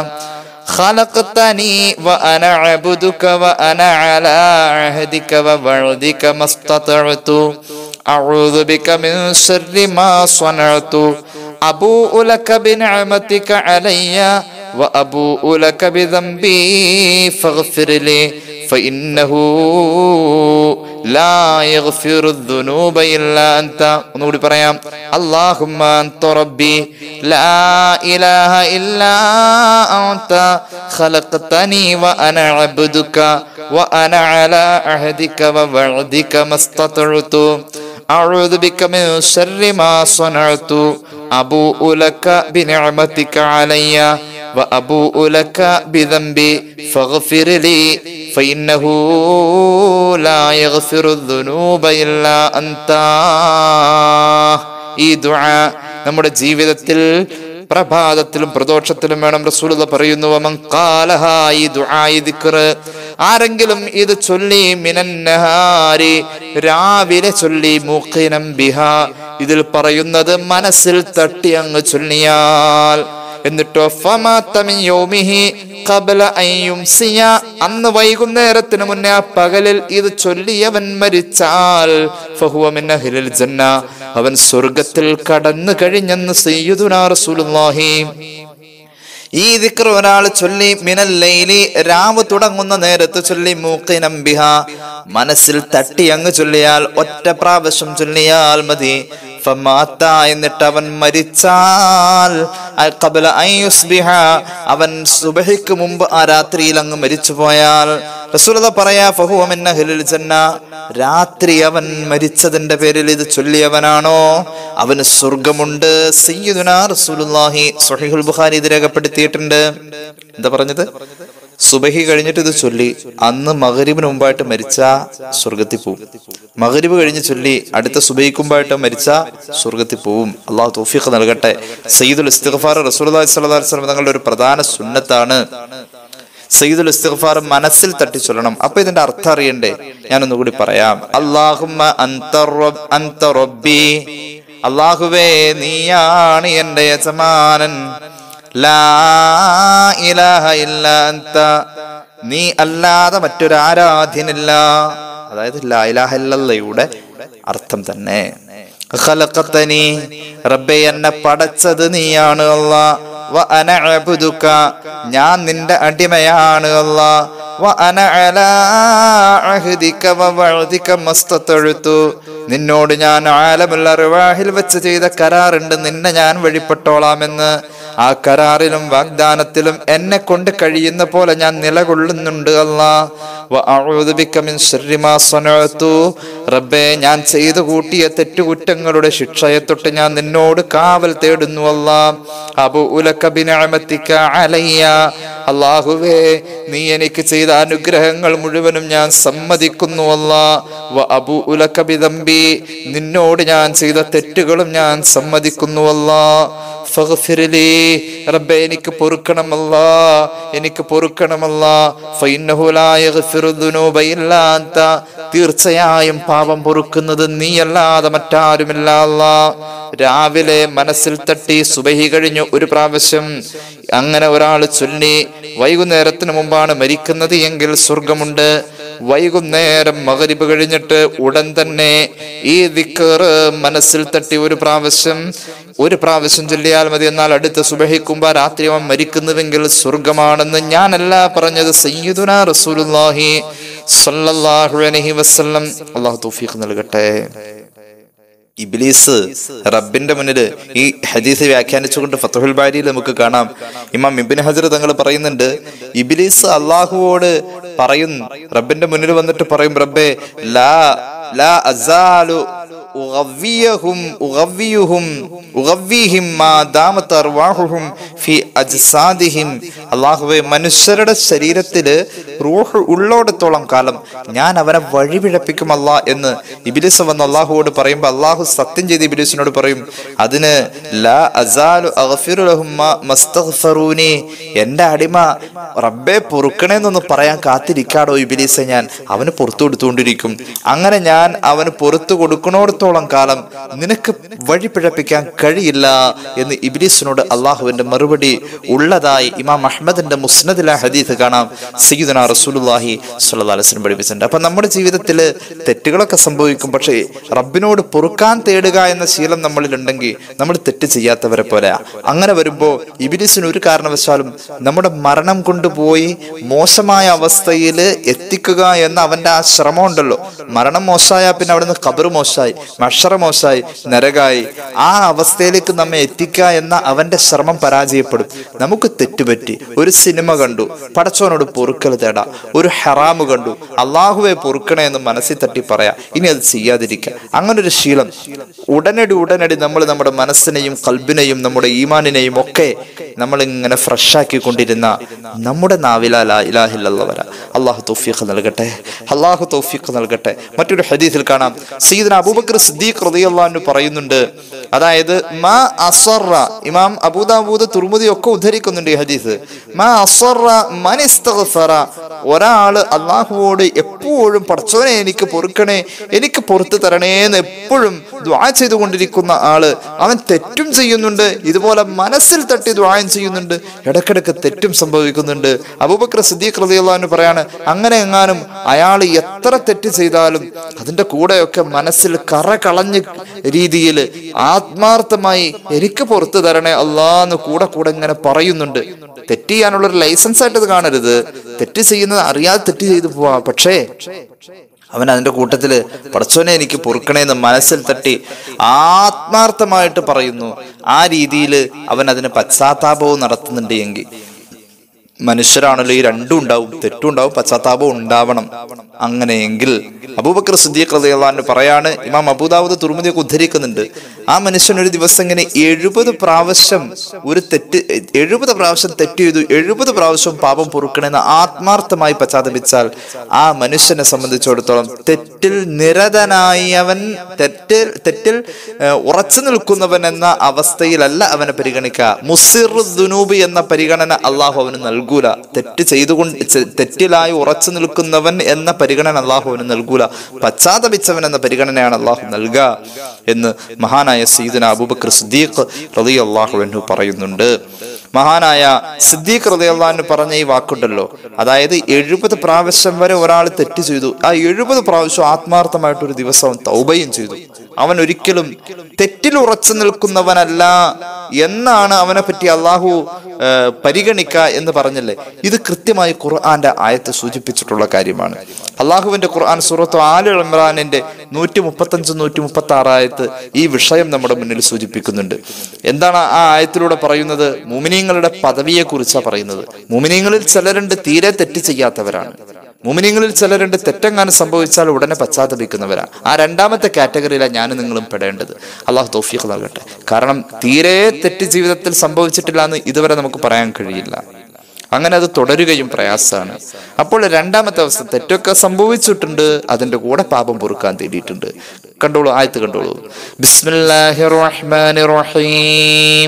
ഖലഖതനി വഅന അബ്ദുക വഅന അലാ അഹദിക വവഅദിക മസ്തതഅതു അഊദു ബിക മിൻ ശർരി മാ സ്വനഅതു അബൂഉ ലക ബിനിഅമതിക അലയ്യ വഅബൂഉ ലക ബിദംബി ഫഗ്ഫിർ ലി ഫഇന്നഹു ലാ യഗ്ഫിറു ദുനൂബ ഇല്ലാ അൻത. ഒന്നുകൂടി പറയാം, അല്ലാഹുമ്മ അൻത റബ്ബി ലാ ഇലാഹ ഇല്ലാ അൻത ഖലഖതനി വഅന അബ്ദുക വഅന അലാ അഹദിക വവഅദിക മസ്തതഅതു അഊദു ബിക മിൻ ശർരി മാ സ്വനഅതു അബൂഉ ലക ബിനിഅമതിക അലയ്യ വഅബൂഉ ലക ബിദംബി ഫഗ്ഫിർ ലി ഫഇന്നഹു ലാ യഗ്ഫിറു ദുനൂബ ഇല്ലാ അൻത. ഈ ദുആ നമ്മുടെ ജീവിതത്തിൽ പ്രഭാതത്തിലും പ്രദോഷത്തിലും വേണം. റസൂലുള്ളാഹി പറയുന്നു, വമൻ ഖാലഹാ, ഈ ദുആ ഈ ദിക്ർ ആരെങ്കിലും ഇത് ചൊല്ലി മിനൻ നഹാരി, രാവിലെ ചൊല്ലി, മുഖിനം ബിഹാ, ഇതിൽ പറയുന്നത് മനസ്സിൽ തട്ടി അങ്ങ് ചൊല്ലിയാൽ, എന്നിട്ടോ ഫമാത മിൻ യൗമിഹി ഖബ്ല അൻ യുംസിയ, അന്ന് വൈകുന്നേരത്തിന് മുന്നേ ആ പകലിൽ ഇത് ചൊല്ലിയവൻ മരിച്ചാൽ ഫഹുവ മിൻ അഹ്ലിൽ ജന്ന, അവൻ സ്വർഗ്ഗത്തിൽ കടന്നു കഴിഞ്ഞെന്ന് സയ്യിദുനാ റസൂലുള്ളാഹി. ഈ ദിക്ർ ഒരാൾ ചൊല്ലി മിനൽ ലൈലി, രാവ് തുടങ്ങുന്ന നേരത്ത് ചൊല്ലി, മൂഖിനം ബിഹാ, മനസ്സിൽ തട്ടി അങ്ങ് ചൊല്ലിയാൽ, ഒറ്റ പ്രാവശ്യം ചൊല്ലിയാൽ മതി. ഫമാത, എന്നിട്ട് അവൻ മരിച്ചാൽ, ഖബ്ല അൻ യുസ്ബിഹ, അവൻ സുബ്ഹിക്ക് മുമ്പ് ആ രാത്രിയിൽ അങ്ങ് മരിച്ചു പോയാൽ, റസൂലുള്ളാഹി പറയാ ഫഹുവ മിൻ അഹ്ലിൽ ജന്ന, രാത്രി അവൻ മരിച്ചതിന്റെ പേരിൽ ഇത് ചൊല്ലിയവനാണോ അവന് സ്വർഗമുണ്ട്. സയ്യിദുനാ റസൂലുള്ളാഹി സ്വഹീഹുൽ ബുഖാരി ഇത് രേഖപ്പെടുത്തിയിട്ടുണ്ട്. എന്താ പറഞ്ഞത്? സുബഹി കഴിഞ്ഞിട്ട് ഇത് ചൊല്ലി അന്ന് മഗ്‌രിബിന് മുമ്പായിട്ട് മരിച്ച സ്വർഗത്തിൽ പോവും. മഗ്‌രിബ് കഴിഞ്ഞ് ചൊല്ലി അടുത്ത സുബഹിക്ക് മുമ്പായിട്ട് മരിച്ച സ്വർഗത്തിൽ പോവും. അള്ളാഹു തൗഫീഖ് നൽകട്ടെ. സയ്യിദുൽ ഇസ്തിഗ്ഫാർ റസൂലുള്ളാഹി സ്വല്ലല്ലാഹു അലൈഹി വസല്ലം തങ്ങളുടെ ഒരു പ്രധാന സുന്നത്താണ്. സയ്യിദുൽ ഇസ്തിഗ്ഫാർ മനസ്സിൽ തട്ടി ചൊല്ലണം. അപ്പൊ ഇതിന്റെ അർത്ഥം അറിയണ്ടേ? ഞാനൊന്നുകൂടി പറയാം. അല്ലാഹുമ്മ അൻത റബ്ബ് അൻത റബ്ബി, അല്ലാഹുവേ നീയാണ് എന്റെ യജമാനൻ. ലാ ഇലാഹ ഇല്ല അൻത, നീ അല്ലാതെ മറ്റൊരു ആരാധ്യനില്ല. അതായത് ലാ ഇലാഹ ഇല്ലല്ലയുടെ അർത്ഥം തന്നെ. ഖലഖതനി, റബ്ബേ എന്നെ പടച്ചത് നീയാണ് അല്ലാഹ്. വ അന അബ്ദുക, ഞാൻ നിന്റെ അടിമയാണ് അല്ലാഹ്. വ അന അലാ അഹ്ദിക വ വഅദിക മസ്തതഉതു, നിന്നോട് ഞാൻ ആലമുൽ അർവാഹിൽ വെച്ച് ചെയ്ത കരാറുണ്ട്, നിന്നെ ഞാൻ വഴിപ്പെട്ടോളാമെന്ന്. ആ കരാറിലും വാഗ്ദാനത്തിലും എന്നെ കൊണ്ട് കഴിയുന്ന പോലെ ഞാൻ നിലകൊള്ളുന്നുണ്ട് അല്ലാഹ്. വ അഊദു ബിക മിൻ ശർരി മാ സനഅതു, റബ്ബേ ഞാൻ ചെയ്തു കൂട്ടിയ തെറ്റുകുറ്റങ്ങളുടെ ശിക്ഷയെ തൊട്ട് ഞാൻ നിന്നോട് കാവൽ തേടുന്നു അല്ലാഹ്. അബൂഉ ലക ബിനിഅമതിക അലയ്യ, അല്ലാഹുവേ നീ എനിക്ക് ചെയ്ത അനുഗ്രഹങ്ങൾ മുഴുവനും ഞാൻ സമ്മതിക്കുന്നു അല്ലാഹ്. വ അബൂഉ ലക ബിദംബി, നിന്നോട് ഞാൻ ചെയ്ത തെറ്റുകളും ഞാൻ സമ്മതിക്കുന്നു അല്ലാഹ്. ഫഗ്ഫിർലി, റബ്ബേ എനിക്ക് പൊറുക്കണമല്ലാ, എനിക്ക് പൊറുക്കണമല്ലാ. ഫഇന്നഹു ലാ യഗ്ഫിറു ദുനൂബ ഇല്ലാ അൻത, തീർച്ചയായും പാപം പൊറുക്കുന്നത് നീയല്ലാതെ മറ്റാരുമില്ല അല്ലാഹ്. രാവിലെ മനസ്സിൽ തട്ടി സുബഹി കഴിഞ്ഞു ഒരു പ്രാവശ്യം അങ്ങനെ ഒരാൾ ചൊല്ലി വൈകുന്നേരത്തിന് മുമ്പാണ് മരിക്കുന്നത് എങ്കിൽ സ്വർഗമുണ്ട്. വൈകുന്നേരം മഗ്‌രിബ് കഴിഞ്ഞിട്ട് ഉടൻ തന്നെ ഈ ദിക്ർ മനസ്സിൽ തട്ടി ഒരു പ്രാവശ്യം ഒരു പ്രാവശ്യം ചൊല്ലിയാൽ മതി. എന്നാൽ അടുത്ത സുബഹിക്കുമ്പോ രാത്രി അവൻ മരിക്കുന്നുവെങ്കിൽ സ്വർഗമാണെന്ന് ഞാനല്ല പറഞ്ഞത്, സയ്യിദുനാ റസൂലുള്ളാഹി സ്വല്ലല്ലാഹു അലൈഹി വസല്ലം. അല്ലാഹു തൗഫീഖ് നൽകട്ടെ. ഇബ്ലീസ് റബ്ബിന്റെ മുന്നിൽ ഈ ഹദീസ് വ്യാഖ്യാനിച്ചുകൊണ്ട് ഫത്ഹുൽ ബാരിയിൽ നമുക്ക് കാണാം, ഇമാം ഇബ്നു ഹജർ തങ്ങൾ പറയുന്നുണ്ട്, ഇബ്ലീസ് അല്ലാഹുവോട് പറയും, റബ്ബിന്റെ മുന്നിൽ വന്നിട്ട് പറയും, റബ്ബേ ലാ ലാ അസാലു ഉഗവ്വിയഹും ഉഗവ്വിയുഹും ഉഗവ്വിഹിം മാ ദാമത അർവാഹുഹും ഫി അജ്സാദിഹിം. അല്ലാഹുവേ മനുഷ്യരുടെ ശരീരത്തില് റൂഹ് ഉള്ളോടത്തോളം കാലം ഞാൻ അവനെ വഴിപിഴപ്പിക്കും അല്ലാ എന്ന് ഇബ്ലീസ് വന്ന് അല്ലാഹുവോട് പറയുമ്പോൾ അല്ലാഹു സത്യം ചെയ്ത് ഇബ്ലീസിനോട് പറയും, അതിന് ലാ അസാലു അഗ്ഫിറു ലഹും മാ മസ്തഗ്ഫറൂനി, എന്റെ അടിമ റബ്ബേ പൊറുക്കണേന്നൊന്ന് പറയാൻ കാത്തിരിക്കാടോ ഇബ്ലീസെ, ഞാൻ അവന് പുറത്തു കൊടുത്തുകൊണ്ടിരിക്കും. അങ്ങനെ ഞാൻ അവന് പുറത്തു കൊടുക്കണോടത്തോളം കാലം നിനക്ക് വഴി പിഴപ്പിക്കാൻ കഴിയില്ല എന്ന് ഇബ്ലീസിനോട് അള്ളാഹുവിന്റെ മറുപടി ഉള്ളതായി ഇമാം അഹ്മദിന്റെ മുസ്നദിലെ ഹദീസ് കാണാം. സയ്യിദുനാ റസൂലുള്ളാഹി സ്വല്ലല്ലാഹു അലൈഹി വസല്ലം പഠിപ്പിച്ചിട്ടുണ്ട്. അപ്പൊ നമ്മുടെ ജീവിതത്തിൽ തെറ്റുകളൊക്കെ സംഭവിക്കും, പക്ഷേ റബ്ബിനോട് പൊറുക്കാൻ തേടുക എന്ന ശീലം നമ്മളിൽ ഉണ്ടെങ്കിൽ നമ്മൾ തെറ്റ് ചെയ്യാത്തവരെ പോലെ. അങ്ങനെ വരുമ്പോ ഇബ്ലീസിന് ഒരു കാരണവശാലും നമ്മുടെ മരണം കൊണ്ടുപോയി മോശമായ അവസ്ഥയിൽ എത്തിക്കുക എന്ന അവന്റെ ആ ശ്രമം ഉണ്ടല്ലോ, മരണം മോശമായ പിന്നെ അവിടുന്ന് ഖബർ മോശമായി, മഹ്ശറ മോശമായി, നരകായി, ആ അവസ്ഥയിലേക്ക് നമ്മെ എത്തിക്കുക എന്ന അവന്റെ ശ്രമം പരാജയപ്പെടും. നമുക്ക് തെറ്റുപറ്റി, ഒരു സിനിമ കണ്ടു, പടച്ചവനോട് പൊറുക്കൽ തേടാ, ഒരു ഹറാമ് കണ്ടു, അള്ളാഹുവെ പൊറുക്കണേ എന്ന് മനസ്സിൽ തട്ടി പറയാ, ഇനി അത് ചെയ്യാതിരിക്കുക. അങ്ങനെ ഒരു ശീലം ഉടനടി ഉടനടി നമ്മൾ നമ്മുടെ മനസ്സിനെയും കൽബിനെയും നമ്മുടെ ഈമാനിനെയും ഒക്കെ നമ്മൾ ഇങ്ങനെ ഫ്രഷ് ആക്കിക്കൊണ്ടിരുന്ന നമ്മുടെ നാവില ലാ ഇലാഹ ഇല്ലല്ലാഹ് വരാ. അള്ളാഹു തൗഫീഖ് നൽകട്ടെ, അള്ളാഹു തൗഫീഖ് നൽകട്ടെ. മറ്റൊരു ഹദീസിൽ കാണാം, സയ്യിദുനാ അബൂബക്കർ സിദ്ദീഖ് റളിയല്ലാഹു അൻഹു പറയുന്നുണ്ട്, അതായത് മാ അസറ, ഇമാം അബൂദാവൂദ് തുർമുദി ഒക്കെ ഉദ്ധരിക്കുന്നുണ്ട് ഈ ഹദീസ്, മാ അസറ മൻ ഇസ്തഗ്ഫറ, ഒരാള് അള്ളാഹുവോട് എപ്പോഴും പടച്ചോനെ എനിക്ക് പൊറുക്കണേ, എനിക്ക് പുറത്തു തരണേ എന്ന് എപ്പോഴും ദുആ ചെയ്തുകൊണ്ടിരിക്കുന്ന ആള്, അവൻ തെറ്റും ചെയ്യുന്നുണ്ട്, ഇതുപോലെ മനസ്സിൽ തട്ടി ദുആയും ചെയ്യുന്നുണ്ട്, ഇടക്കിടക്ക് തെറ്റും സംഭവിക്കുന്നുണ്ട്. അബൂബക്കർ സിദ്ദീഖ് റളിയല്ലാഹു അൻഹു പറയാണ്, അങ്ങനെ എങ്ങാനും അയാൾ എത്ര തെറ്റ് ചെയ്താലും അതിന്റെ കൂടെയൊക്കെ മനസ്സിൽ കറ കളഞ്ഞ രീതിയിൽ ആത്മാർത്ഥമായി എനിക്ക് പുറത്തു തരണേ അല്ലാന്ന് കൂടെ കൂടെ ഇങ്ങനെ പറയുന്നുണ്ട്. തെറ്റ് ചെയ്യാനുള്ള ഒരു ലൈസൻസ് ആയിട്ട് ഇത് കാണരുത്, തെറ്റ് ചെയ്യുന്നത് അറിയാതെ തെറ്റ് ചെയ്തു പോവാ, പക്ഷേ അവൻ അതിന്റെ കൂട്ടത്തില് പടച്ചോനെ എനിക്ക് പൊറുക്കണേന്ന് മനസ്സിൽ തട്ടി ആത്മാർത്ഥമായിട്ട് പറയുന്നു. ആ രീതിയിൽ അവൻ അതിന് പശ്ചാത്താപവും നടത്തുന്നുണ്ട് എങ്കിൽ മനുഷ്യരാണല്ലോ, ഈ രണ്ടും ഉണ്ടാവും, തെറ്റും ഉണ്ടാവും, പശ്ചാത്താപവും ഉണ്ടാവണം. അങ്ങനെയെങ്കിൽ അബൂബക്കർ സിദ്ദീഖ് റളിയല്ലാഹു അൻഹു പറയാണ്, ഇമാം അബൂദാവൂദ് തുർമുദിയൊക്കെ ഉദ്ധരിക്കുന്നുണ്ട്, ആ മനുഷ്യൻ ഒരു ദിവസം ഇങ്ങനെ എഴുപത് പ്രാവശ്യം ഒരു തെറ്റ് എഴുപത് പ്രാവശ്യം തെറ്റ് ചെയ്തു, എഴുപത് പ്രാവശ്യം പാപം പൊറുക്കണമെന്ന് ആത്മാർത്ഥമായി പശ്ചാത്തപിച്ചാൽ ആ മനുഷ്യനെ സംബന്ധിച്ചിടത്തോളം തെറ്റിൽ നിരതനായി അവൻ തെറ്റിൽ തെറ്റിൽ ഉറച്ചു നിൽക്കുന്നവൻ എന്ന അവസ്ഥയിലല്ല അവനെ പരിഗണിക്കുക. മുസിറു ദുനൂബ് എന്ന പരിഗണന അള്ളാഹു അവന് നൽകും. തെറ്റ് ചെയ്തുകൊണ്ട് തെറ്റിലായി ഉറച്ചു നിൽക്കുന്നവൻ എന്ന പരിഗണന അള്ളാഹു അവന് നൽകൂല. പശ്ചാത്തപിച്ചവൻ എന്ന പരിഗണനയാണ് അള്ളാഹു നൽകുക എന്ന് മഹാനായ സയ്യിദുനാ അബൂബക്കർ സിദ്ദീഖ് റളിയല്ലാഹു അൻഹു പറയുന്നുണ്ട്. മഹാനായ സിദ്ദീഖ് റളിയല്ലാഹു അൻഹു പറഞ്ഞ ഈ വാക്കുണ്ടല്ലോ, അതായത് എഴുപത് പ്രാവശ്യം വരെ ഒരാൾ തെറ്റ് ചെയ്തു, ആ എഴുപത് പ്രാവശ്യം ആത്മാർത്ഥമായിട്ടൊരു ദിവസം തൗബയും ചെയ്തു, അവൻ ഒരിക്കലും തെറ്റിൽ ഉറച്ചു നിൽക്കുന്നവനല്ല എന്നാണ് അവനെ പറ്റി അള്ളാഹു പരിഗണിക്ക എന്ന് പറഞ്ഞല്ലേ. ഇത് കൃത്യമായി ഖുർആന്റെ ആയത്ത് സൂചിപ്പിച്ചിട്ടുള്ള കാര്യമാണ്. അള്ളാഹുവിന്റെ ഖുർആൻ സൂറത്ത് ആല ഇമ്രാനിന്റെ നൂറ്റി മുപ്പത്തി അഞ്ച് നൂറ്റി മുപ്പത്തി ആറ് ആയത്ത് ഈ വിഷയം നമ്മുടെ മുന്നിൽ സൂചിപ്പിക്കുന്നുണ്ട്. എന്താണ് ആ ആയത്തിലൂടെ പറയുന്നത്? മുഅ്മിനീങ്ങളുടെ പദവിയെ കുറിച്ചാണ് പറയുന്നത്. മുഅ്മിനീങ്ങളിൽ ചിലരുണ്ട് തീരെ തെറ്റ് ചെയ്യാത്തവരാണ്, മുഅ്മിനീങ്ങളിൽ ചിലരുണ്ട് തെറ്റെങ്ങാനും സംഭവിച്ചാൽ ഉടനെ പശ്ചാത്തപിക്കുന്നവരാ. ആ രണ്ടാമത്തെ കാറ്റഗറിയിലാണ് ഞാനും നിങ്ങളും പെടേണ്ടത്. അള്ളാഹു തൗഫീഖ് നൽകട്ടെ. കാരണം തീരെ തെറ്റ് ജീവിതത്തിൽ സംഭവിച്ചിട്ടില്ല എന്ന് ഇതുവരെ നമുക്ക് പറയാൻ കഴിയില്ല, അങ്ങനെ അത് തുടരുകയും പ്രയാസമാണ്. അപ്പോൾ രണ്ടാമത്തെ അവസ്ഥ, തെറ്റൊക്കെ സംഭവിച്ചിട്ടുണ്ട്, അതിന്റെ കൂടെ പാപം പൊറുക്കാൻ തേടിയിട്ടുണ്ട്. കണ്ടോളൂ, ആയത്ത് കണ്ടോളൂ. ബിസ്മില്ലാഹിർ റഹ്മാനിർ റഹീം.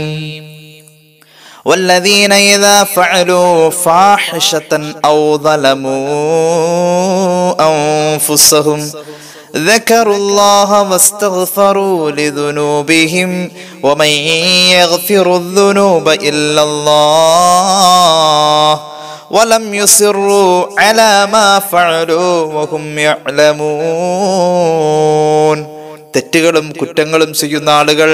والذين إذا فعلوا فاحشة أو ظلموا أنفسهم ذكروا الله واستغفروا لذنوبهم ومن يغفر الذنوب إلا الله ولم يصروا على ما فعلوا وهم يعلمون. തെറ്റുകളും കുറ്റങ്ങളും ചെയ്യുന്ന ആളുകൾ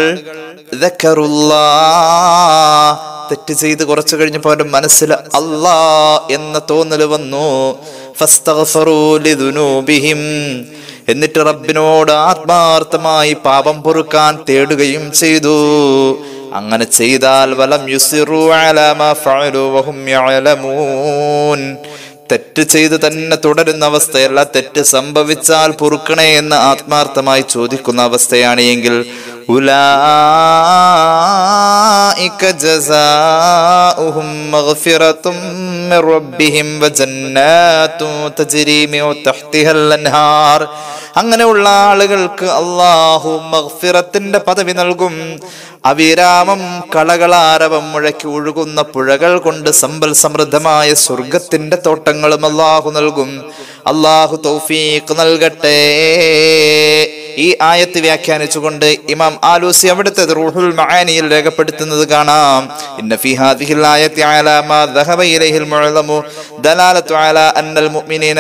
ദക്കറുല്ലാഹ്, തെറ്റ് ചെയ്ത് കുറച്ചു കഴിഞ്ഞപ്പോൾ അവന്റെ മനസ്സിൽ അല്ലാ എന്ന തോന്നല് വന്നു. ഫസ്തഗ്ഫറൂ ലിദുനൂബിഹിം, എന്നിട്ട് റബ്ബിനോട് ആത്മാർത്ഥമായി പാപം പൊറുക്കാൻ തേടുകയും ചെയ്തു. അങ്ങനെ ചെയ്താൽ വലം യുസിറു അലാ മാ ഫഅലു വഹും യഅലമൂൻ, തെറ്റ് ചെയ്ത് തന്നെ തുടരുന്ന അവസ്ഥയല്ല, തെറ്റ് സംഭവിച്ചാൽ പൊറുക്കണേ എന്ന് ആത്മാർത്ഥമായി ചോദിക്കുന്ന അവസ്ഥയാണ് എങ്കിൽ ഉലൈക ജസാഉഹും മഗ്ഫിറത്തും മിർ റബ്ബിഹിം വജന്നാത്തുൻ തജ്രി മിൻ തഹ്തിഹൽ അൻഹാർ. അങ്ങനെയുള്ള ആളുകൾക്ക് അല്ലാഹു മഗ്ഫിറത്തിന്റെ പദവി നൽകും. അവിരാമം കളകളാരവം മുഴക്കി ഒഴുകുന്ന പുഴകൾ കൊണ്ട് സമ്പൽ സമൃദ്ധമായ സ്വർഗത്തിന്റെ തോട്ടങ്ങളും അല്ലാഹു നൽകും. അല്ലാഹു തൗഫീഖ് നൽകട്ടെ. ഈ ആയത്ത് വ്യാഖ്യാനിച്ചുകൊണ്ട് ഇമാം ആലൂസി അവിടുത്തെ റൂഹുൽ മആനിയിൽ രേഖപ്പെടുത്തുന്നത് കാണാം. ഇന്ന ഫീ ഹാദിഹിൽ ആയത്തി അലാ മാ ദഹബ ഇലൈഹിൽ മുഅ്ലമു ദലാലത്തു അലാ അന്നൽ മുഅ്മിനീന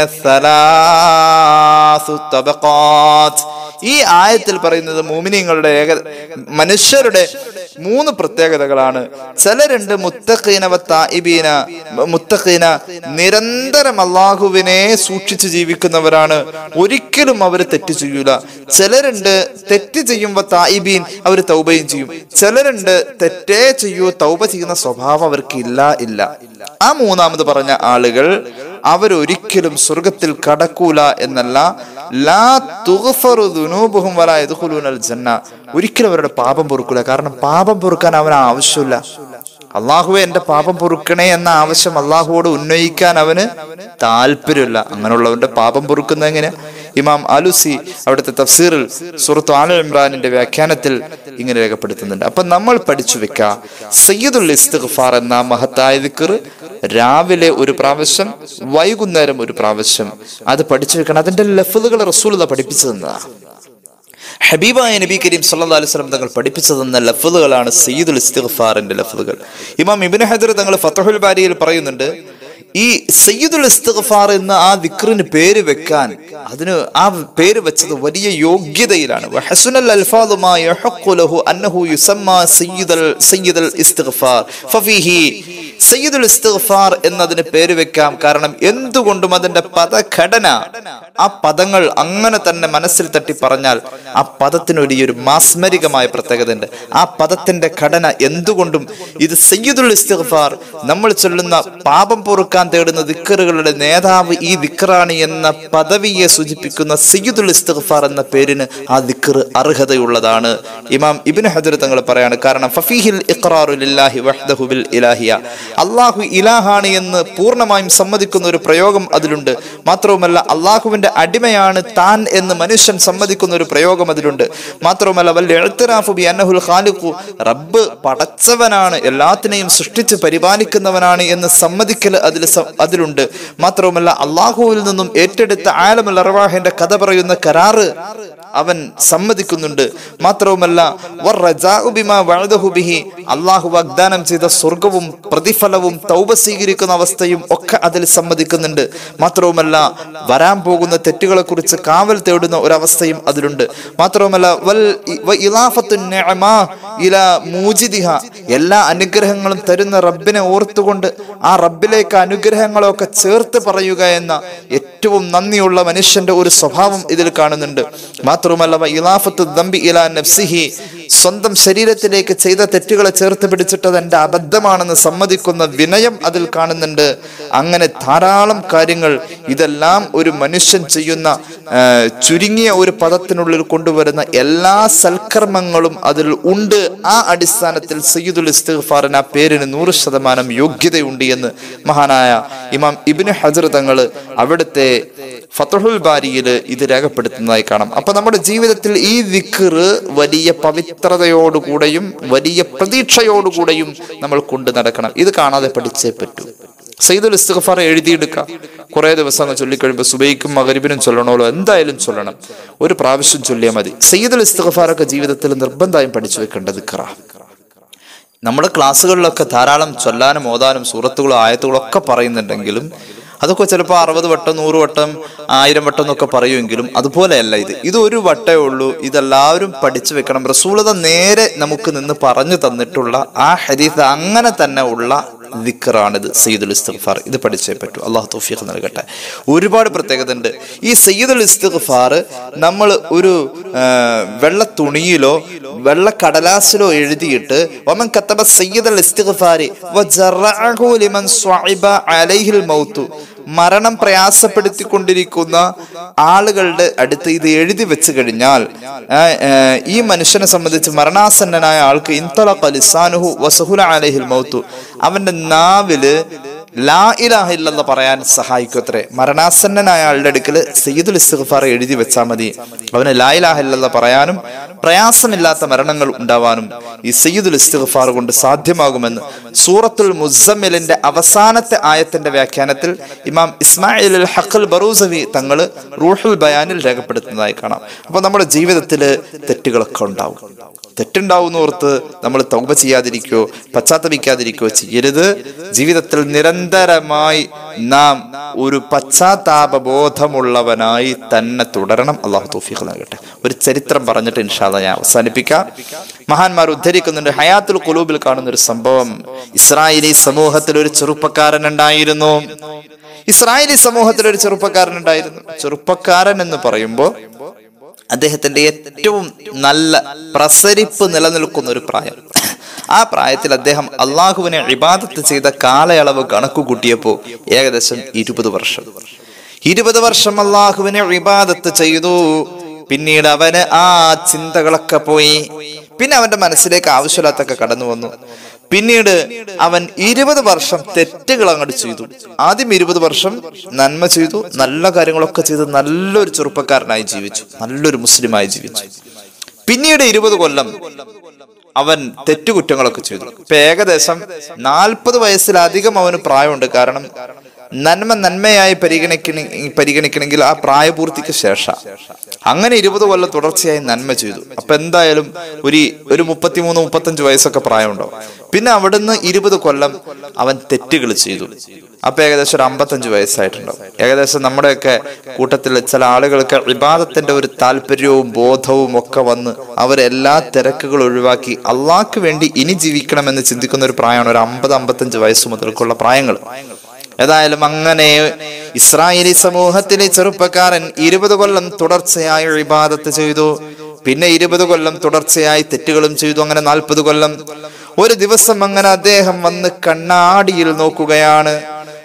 സലാസു തബഖാത്ത്. ഈ ആയത്തിൽ പറയുന്നത് മുഅ്മിനീങ്ങളുടെ ഏക മനുഷ്യരുടെ മൂന്ന് പ്രത്യേകതകളാണ്. ചിലരുണ്ട് മുത്തഖീന വത്തായിബീന, മുത്തഖീന നിരന്തരം അല്ലാഹുവിനെ സൂക്ഷിച്ച് ജീവിക്കുന്നവരാണ്, ഒരിക്കലും അവർ തെറ്റ് ചെയ്യൂല. ചിലരുണ്ട് തെറ്റ് ചെയ്യുമ്പോ തായിബീൻ, അവർ തൗബയും ചെയ്യും. ചിലരുണ്ട് തെറ്റേ ചെയ്യൂ, തൗബ ചെയ്യുന്ന സ്വഭാവം അവർക്ക് ഇല്ല ഇല്ല ആ മൂന്നാമത് പറഞ്ഞ ആളുകൾ അവരൊരിക്കലും സ്വർഗത്തിൽ കടക്കൂല എന്നല്ല, ലാ തുഗ്ഫറു ദുനൂബുഹും വലാ യദ്ഖുലൂനൽ ജന്ന, ഒരിക്കലും അവരുടെ പാപം പൊറുക്കൂല. കാരണം പാപം പൊറുക്കാൻ അവന് ആവശ്യമില്ല. അള്ളാഹുവെ എന്റെ പാപം പൊറുക്കണേ എന്ന ആവശ്യം അള്ളാഹുവോട് ഉന്നയിക്കാൻ അവന് താല്പര്യമില്ല. അങ്ങനെയുള്ളവന്റെ പാപം പൊറുക്കുന്ന എങ്ങനെ? ഇമാം ആലൂസി അവിടുത്തെ തഫ്സീറിൽ സൂറത്ത് ആല ഇമ്രാനിന്റെ വ്യാഖ്യാനത്തിൽ ഇങ്ങനെ രേഖപ്പെടുത്തുന്നുണ്ട്. അപ്പൊ നമ്മൾ പഠിച്ചു വെക്ക, സയ്യിദുൽ ഇസ്തിഗ്ഫാർ എന്ന മഹത്തായ ദിക്ർ രാവിലെ ഒരു പ്രാവശ്യം, വൈകുന്നേരം ഒരു പ്രാവശ്യം, അത് പഠിച്ചു വെക്കണം. അതിന്റെ ലഫ്ളുകൾ റസൂലുള്ളാഹി പഠിപ്പിച്ചു തന്നതാണ്. ഹബീബായ നബി കരീം സല്ലല്ലാഹു അലൈഹി വസല്ലം തങ്ങൾ പഠിപ്പിച്ചു തന്ന ലഫ്ളുകളാണ് സയ്യിദുൽ ഇസ്തിഗ്ഫാറിന്റെ ലഫ്ളുകൾ. ഇമാം ഇബ്നു ഹജർ തങ്ങൾ ഫത്ഹുൽ ബാരിയിൽ പറയുന്നുണ്ട്, ഈ സയ്യിദുൽ ഇസ്തിഗ്ഫാർ എന്ന ആ ദിക്റിന് പേര് വെക്കാൻ അതിന് ആ പേര് വെച്ചത് വലിയ യോഗ്യതയിലാണ്. വഹസുനൽ അൽഫാദു മാ യഹഖു ലഹു അന്നഹു യുസമ്മാ സയ്യിദുൽ സയ്യിദുൽ ഇസ്തിഗ്ഫാർ ഫഫീഹി സയ്യിദുൽ ഇസ്തിഗ്ഫാർ എന്നതിന് പേര് വെക്കാം. കാരണം എന്തുകൊണ്ടും അതിന്റെ പദഘടന, ആ പദങ്ങൾ അങ്ങനെ തന്നെ മനസ്സിൽ തട്ടി പറഞ്ഞാൽ ആ പദത്തിന് വലിയൊരു മാസ്മരികമായ പ്രത്യേകത ഉണ്ട്. ആ പദത്തിന്റെ ഘടന എന്തുകൊണ്ടും ഇത് സയ്യിദുൽ ഇസ്തിഗ്ഫാർ, നമ്മൾ ചൊല്ലുന്ന പാപം പൊറുക്കാൻ തേടുന്ന ദിക്റുകളുടെ നേതാവ് ഈ ദിക്റാണ് എന്ന പദവിയെ സൂചിപ്പിക്കുന്ന സയ്യിദുൽ ഇസ്തിഗ്ഫാർ എന്ന പേരിന് ആ ദിക്ർ അർഹതയുള്ളതാണ്. ഇമാം ഇബ്നു ഹജർ തങ്ങൾ പറയാണ്, കാരണം ഫഫീഹിൽ ഇഖ്റാറു ലില്ലാഹി വഹ്ദഹു ബിൽ ഇലാഹിയ, അള്ളാഹു ഇലാഹാണ് എന്ന് പൂർണ്ണമായും സമ്മതിക്കുന്ന ഒരു പ്രയോഗം അതിലുണ്ട്. മാത്രവുമല്ല അള്ളാഹുവിന്റെ അടിമയാണ് താൻ എന്ന് മനുഷ്യൻ സമ്മതിക്കുന്ന ഒരു പ്രയോഗം അതിലുണ്ട്. മാത്രവുമല്ല വൽ ഇഅ്തിറാഫു ബി അന്നഹുൽ ഖാലിഖു, റബ്ബ് പടച്ചവനാണ്, എല്ലാത്തിനെയും സൃഷ്ടിച്ച് പരിപാലിക്കുന്നവനാണ് എന്ന് സമ്മതിക്കൽ അതിൽ അതിലുണ്ട്. മാത്രവുമല്ല അള്ളാഹുവിൽ നിന്നും ഏറ്റെടുത്ത ആലമുൽ അർവാഹിന്റെ കഥ പറയുന്ന കരാറ് അവൻ സമ്മതിക്കുന്നുണ്ട്. മാത്രവുമല്ല വറജാഉ ബിമാ വഅദഹു ബിഹി, അള്ളാഹു വാഗ്ദാനം ചെയ്ത സ്വർഗവും പ്രതിഫലവും തൗബ സ്വീകരിക്കുന്ന അവസ്ഥയും ഒക്കെ അതിൽ സമ്മതിക്കുന്നുണ്ട്. മാത്രവുമല്ല വരാൻ പോകുന്ന തെറ്റുകളെ കുറിച്ച് കാവൽ തേടുന്ന ഒരവസ്ഥയും അതിലുണ്ട്. മാത്രവുമല്ല വൽ ഇളാഫത്തു നിഅമാ ഇലാ മൂജിദിഹ, എല്ലാ അനുഗ്രഹങ്ങളും തരുന്ന റബ്ബിനെ ഓർത്തുകൊണ്ട് ആ റബ്ബിലേക്ക് അനുഗ്രഹങ്ങളൊക്കെ ചേർത്ത് പറയുക എന്ന ഏറ്റവും നന്ദിയുള്ള മനുഷ്യന്റെ ഒരു സ്വഭാവം ഇതിൽ കാണുന്നുണ്ട്. മാത്രവുമല്ല ഇളാഫത്തു ദംബി ഇലാ നഫ്സിഹി, സ്വന്തം ശരീരത്തിലേക്ക് ചെയ്ത തെറ്റുകളെ ചേർത്ത് പിടിച്ചിട്ട് അതെന്റെ അബദ്ധമാണെന്ന് സമ്മതിക്കുന്ന വിനയം അതിൽ കാണുന്നുണ്ട്. അങ്ങനെ ധാരാളം കാര്യങ്ങൾ ഇതെല്ലാം ഒരു മനുഷ്യൻ ചെയ്യുന്ന ചുരുങ്ങിയ ഒരു പദത്തിനുള്ളിൽ കൊണ്ടുവരുന്ന എല്ലാ സൽക്കർമ്മങ്ങളും അതിൽ ഉണ്ട്. ആ അടിസ്ഥാനത്തിൽ സയ്യിദുൽ ഇസ്തിഗ്ഫാറിന് ആ പേരിന് നൂറ് ശതമാനം യോഗ്യതയുണ്ട് എന്ന് മഹാനായ ഇമാം ഇബ്നു ഹജർ തങ്ങൾ അവിടുത്തെ ഫത്ഹുൽ ബാരിയിൽ ഇത് രേഖപ്പെടുത്തുന്നതായി കാണാം. അപ്പൊ നമ്മുടെ ജീവിതത്തിൽ ഈ ദിക്ർ വലിയ പവിത്രതയോടുകൂടെയും വലിയ പ്രതീക്ഷയോടുകൂടെയും നമ്മൾ കൊണ്ടു നടക്കണം. ഇത് കാണാതെ പഠിച്ചേ പറ്റൂ. സയ്യിദുൽ ഇസ്തിഗ്ഫാർ എഴുതിയെടുക്കുക, കുറെ ദിവസങ്ങൾ ചൊല്ലിക്കഴിയുമ്പോൾ സുബൈക്കും മഗ്രിബിനും ചൊല്ലണമല്ലോ, എന്തായാലും ചൊല്ലണം. ഒരു പ്രാവശ്യം ചൊല്ലിയാൽ മതി. സയ്യിദുൽ ഇസ്തിഗ്ഫാറൊക്കെ ജീവിതത്തിൽ നിർബന്ധമായും പഠിച്ചു വെക്കേണ്ട ദിക്റാ. നമ്മുടെ ക്ലാസ്സുകളിലൊക്കെ ധാരാളം ചൊല്ലാനും ഓതാനും സൂറത്തുകളും ആയത്തുകളും ഒക്കെ പറയുന്നുണ്ടെങ്കിലും അതൊക്കെ ചിലപ്പോൾ അറുപത് വട്ടം നൂറ് വട്ടം ആയിരം വട്ടം എന്നൊക്കെ പറയുമെങ്കിലും അതുപോലെയല്ല ഇത്. ഇത് ഒരു വട്ടേ ഉള്ളൂ. ഇതെല്ലാവരും പഠിച്ചു വെക്കണം. റസൂലത നേരെ നമുക്ക് നിന്ന് പറഞ്ഞു തന്നിട്ടുള്ള ആ ഹദീസ് അങ്ങനെ തന്നെ ഉള്ള ദിക്റാണിത് സയ്യിദുൽ ഇസ്തിഗ്ഫാർ. ഇത് പഠിച്ചേ പറ്റൂ. അള്ളാഹു തൗഫീഖ് നൽകട്ടെ. ഒരുപാട് പ്രത്യേകത ഉണ്ട് ഈ സയ്യിദുൽ ഇസ്തിഗ്ഫാർ. നമ്മൾ ഒരു വെള്ള തുണിയിലോ വെള്ള കടലാസിലോ എഴുതിയിട്ട് വമൻ കതബ സയ്യിദുൽ ഇസ്തിഗ്ഫാരി വജറഅഹു ലിമൻ സ്വഇബ അലൈഹിൽ മൗതു, മരണം പ്രയാസപ്പെടുത്തിക്കൊണ്ടിരിക്കുന്ന ആളുകളുടെ അടുത്ത് ഇത് എഴുതി വെച്ച് കഴിഞ്ഞാൽ ഈ മനുഷ്യനെ സംബന്ധിച്ച് മരണാസന്നനായ ആൾക്ക് ഇൻതലഖ ലിസാനുഹു വസഹുല അലൈഹിൽ മൗതു, അവന്റെ നാവില് ലാ ഇലാഹ ഇല്ലല്ലാഹ് പറയാൻ സഹായിക്കത്രേ. മരണാസന്നനായ ആളുടെ അടുക്കൽ സയ്യിദുൽ ഇസ്തിഗ്ഫാർ എഴുതി വെച്ചാൽ മതി. അവന് ലാ ഇലാഹ ഇല്ലല്ലാഹ് പറയാനും പ്രയാസമില്ലാത്ത മരണങ്ങൾ ഉണ്ടാവാനും ഈ സയ്യിദുൽ ഇസ്തിഗ്ഫാർ കൊണ്ട് സാധ്യമാകുമെന്ന് സൂറത്തുൽ മുസമ്മിലിന്റെ അവസാനത്തെ ആയത്തിന്റെ വ്യാഖ്യാനത്തിൽ ഇമാം ഇസ്മായിൽ അൽ ഹഖൽ ബറൂസവി തങ്ങൾ റൂഹുൽ ബയാനിൽ രേഖപ്പെടുത്തുന്നതായി കാണാം. അപ്പൊ നമ്മുടെ ജീവിതത്തിൽ തെറ്റുകളൊക്കെ ഉണ്ടാവും. തെറ്റുണ്ടാവുന്ന ഓർത്ത് നമ്മൾ തൗബ ചെയ്യാതിരിക്കോ പശ്ചാത്തപിക്കാതിരിക്കോ ചെയ്യരുത്. ജീവിതത്തിൽ നിരന്തരമായി നാം ഒരു പശ്ചാത്താപ ബോധമുള്ളവനായി തന്നെ തുടരണം. അള്ളാഹു തൗഫീഖ് നൽകട്ടെ. ഒരു ചരിത്രം പറഞ്ഞിട്ട് ഇൻഷാ അല്ലാഹ് ഞാൻ അവസാനിപ്പിക്കാം. മഹാന്മാർ ഉദ്ധരിക്കുന്നുണ്ട്, ഹയാത്തുൽ ഖുലൂബിൽ കാണുന്ന ഒരു സംഭവം. ഇസ്രായേലി സമൂഹത്തിൽ ഒരു ചെറുപ്പക്കാരൻ ഉണ്ടായിരുന്നു. ഇസ്രായേലി സമൂഹത്തിൽ ഒരു ചെറുപ്പക്കാരൻ ഉണ്ടായിരുന്നു. ചെറുപ്പക്കാരൻ എന്ന് പറയുമ്പോൾ അദ്ദേഹത്തിന്റെ ഏറ്റവും നല്ല പ്രസരിപ്പ് നിലനിൽക്കുന്ന ഒരു പ്രായം. ആ പ്രായത്തിൽ അദ്ദേഹം അള്ളാഹുവിനെ ഇബാദത്ത് ചെയ്ത കാലയളവ് കണക്കു കൂട്ടിയപ്പോ ഏകദേശം ഇരുപത് വർഷം ഇരുപത് വർഷം അള്ളാഹുവിനെ ഇബാദത്ത് ചെയ്തു. പിന്നീട് അവന് ആ ചിന്തകളൊക്കെ പോയി. പിന്നെ അവന്റെ മനസ്സിലേക്ക് ആവശ്യമില്ലാത്തൊക്കെ കടന്നു വന്നു. പിന്നീട് അവൻ ഇരുപത് വർഷം തെറ്റുകൾ അങ്ങോട്ട് ചെയ്തു. ആദ്യം ഇരുപത് വർഷം നന്മ ചെയ്തു, നല്ല കാര്യങ്ങളൊക്കെ ചെയ്ത് നല്ലൊരു ചെറുപ്പക്കാരനായി ജീവിച്ചു, നല്ലൊരു മുസ്ലിമായി ജീവിച്ചു. പിന്നീട് ഇരുപത് കൊല്ലം അവൻ തെറ്റുകുറ്റങ്ങളൊക്കെ ചെയ്തു. ഇപ്പൊ ഏകദേശം നാൽപ്പത് വയസ്സിലധികം അവന് പ്രായമുണ്ട്. കാരണം നന്മ നന്മയായി പരിഗണിക്കണ പരിഗണിക്കണമെങ്കിൽ ആ പ്രായപൂർത്തിക്ക് ശേഷം. അങ്ങനെ ഇരുപത് കൊല്ലം തുടർച്ചയായി നന്മ ചെയ്തു. അപ്പൊ എന്തായാലും ഒരു ഒരു മുപ്പത്തിമൂന്ന് മുപ്പത്തഞ്ച് വയസ്സൊക്കെ പ്രായമുണ്ടാവും. പിന്നെ അവിടുന്ന് ഇരുപത് കൊല്ലം അവൻ തെറ്റുകൾ ചെയ്തു. അപ്പൊ ഏകദേശം ഒരു അമ്പത്തഞ്ച് വയസ്സായിട്ടുണ്ടാവും. ഏകദേശം നമ്മുടെയൊക്കെ കൂട്ടത്തിൽ ചില ആളുകൾക്ക് ഇബാദത്തിന്റെ ഒരു താല്പര്യവും ബോധവും ഒക്കെ വന്ന് അവരെല്ലാ തിരക്കുകളും ഒഴിവാക്കി അള്ളാഹ്ക്ക് വേണ്ടി ഇനി ജീവിക്കണമെന്ന് ചിന്തിക്കുന്ന ഒരു പ്രായമാണ് ഒരു അമ്പത് അമ്പത്തഞ്ച് വയസ്സ് മുതൽക്കുള്ള പ്രായങ്ങൾ. ഏതായാലും അങ്ങനെ ഇസ്രായേലി സമൂഹത്തിലെ ചെറുപ്പക്കാരൻ ഇരുപത് കൊല്ലം തുടർച്ചയായി ഇബാദത്ത് ചെയ്തു. പിന്നെ ഇരുപത് കൊല്ലം തുടർച്ചയായി തെറ്റുകളും ചെയ്തു. അങ്ങനെ നാൽപ്പത് കൊല്ലം. ഒരു ദിവസം അങ്ങനെ അദ്ദേഹം വന്ന് കണ്ണാടിയിൽ നോക്കുകയാണ്.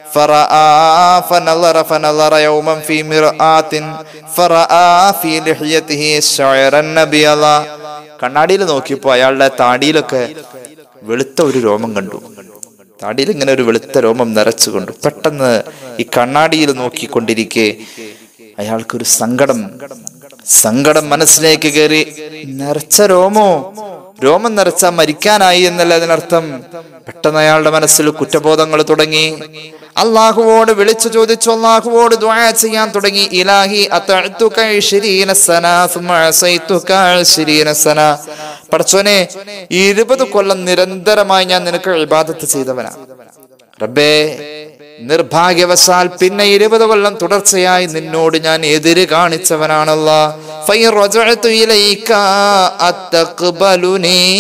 കണ്ണാടിയിൽ നോക്കിയപ്പോ അയാളുടെ താടിയിലൊക്കെ വെളുത്ത ഒരു രോമം കണ്ടു. താടിയിൽ ഇങ്ങനെ ഒരു വെളുത്ത രോമം നിറച്ചുകൊണ്ടു. പെട്ടെന്ന് ഈ കണ്ണാടിയിൽ നോക്കിക്കൊണ്ടിരിക്കെ അയാൾക്കൊരു സങ്കടം സങ്കടം മനസ്സിലേക്ക് കയറി. നിറച്ച രോമോ? രോമം നിറച്ച മരിക്കാനായി എന്നല്ല അതിനർത്ഥം. പെട്ടെന്ന് അയാളുടെ മനസ്സിൽ കുറ്റബോധങ്ങൾ തുടങ്ങി. അള്ളാഹുവോട് വിളിച്ചു ചോദിച്ചു, അള്ളാഹുവോട് ദുആ ചെയ്യാൻ തുടങ്ങി. ഇലാഹി അതഅതുക ഇശ്രീന സനാ സുമ്മ അസൈതുക ഇശ്രീന സനാ. പടച്ചോനെ, ഇരുപത് കൊല്ലം നിരന്തരമായി ഞാൻ നിനക്ക് ഇബാദത്ത് ചെയ്തവനാ. റബ്ബേ, നിർഭാഗ്യവശാൽ പിന്നെ ഇരുപത് കൊല്ലം തുടർച്ചയായി നിന്നോട് ഞാൻ എതിര് കാണിച്ചവനാണല്ലോ. ഫൈൻ റജഅതു ഇലൈക അത്തഖ്ബലുനി.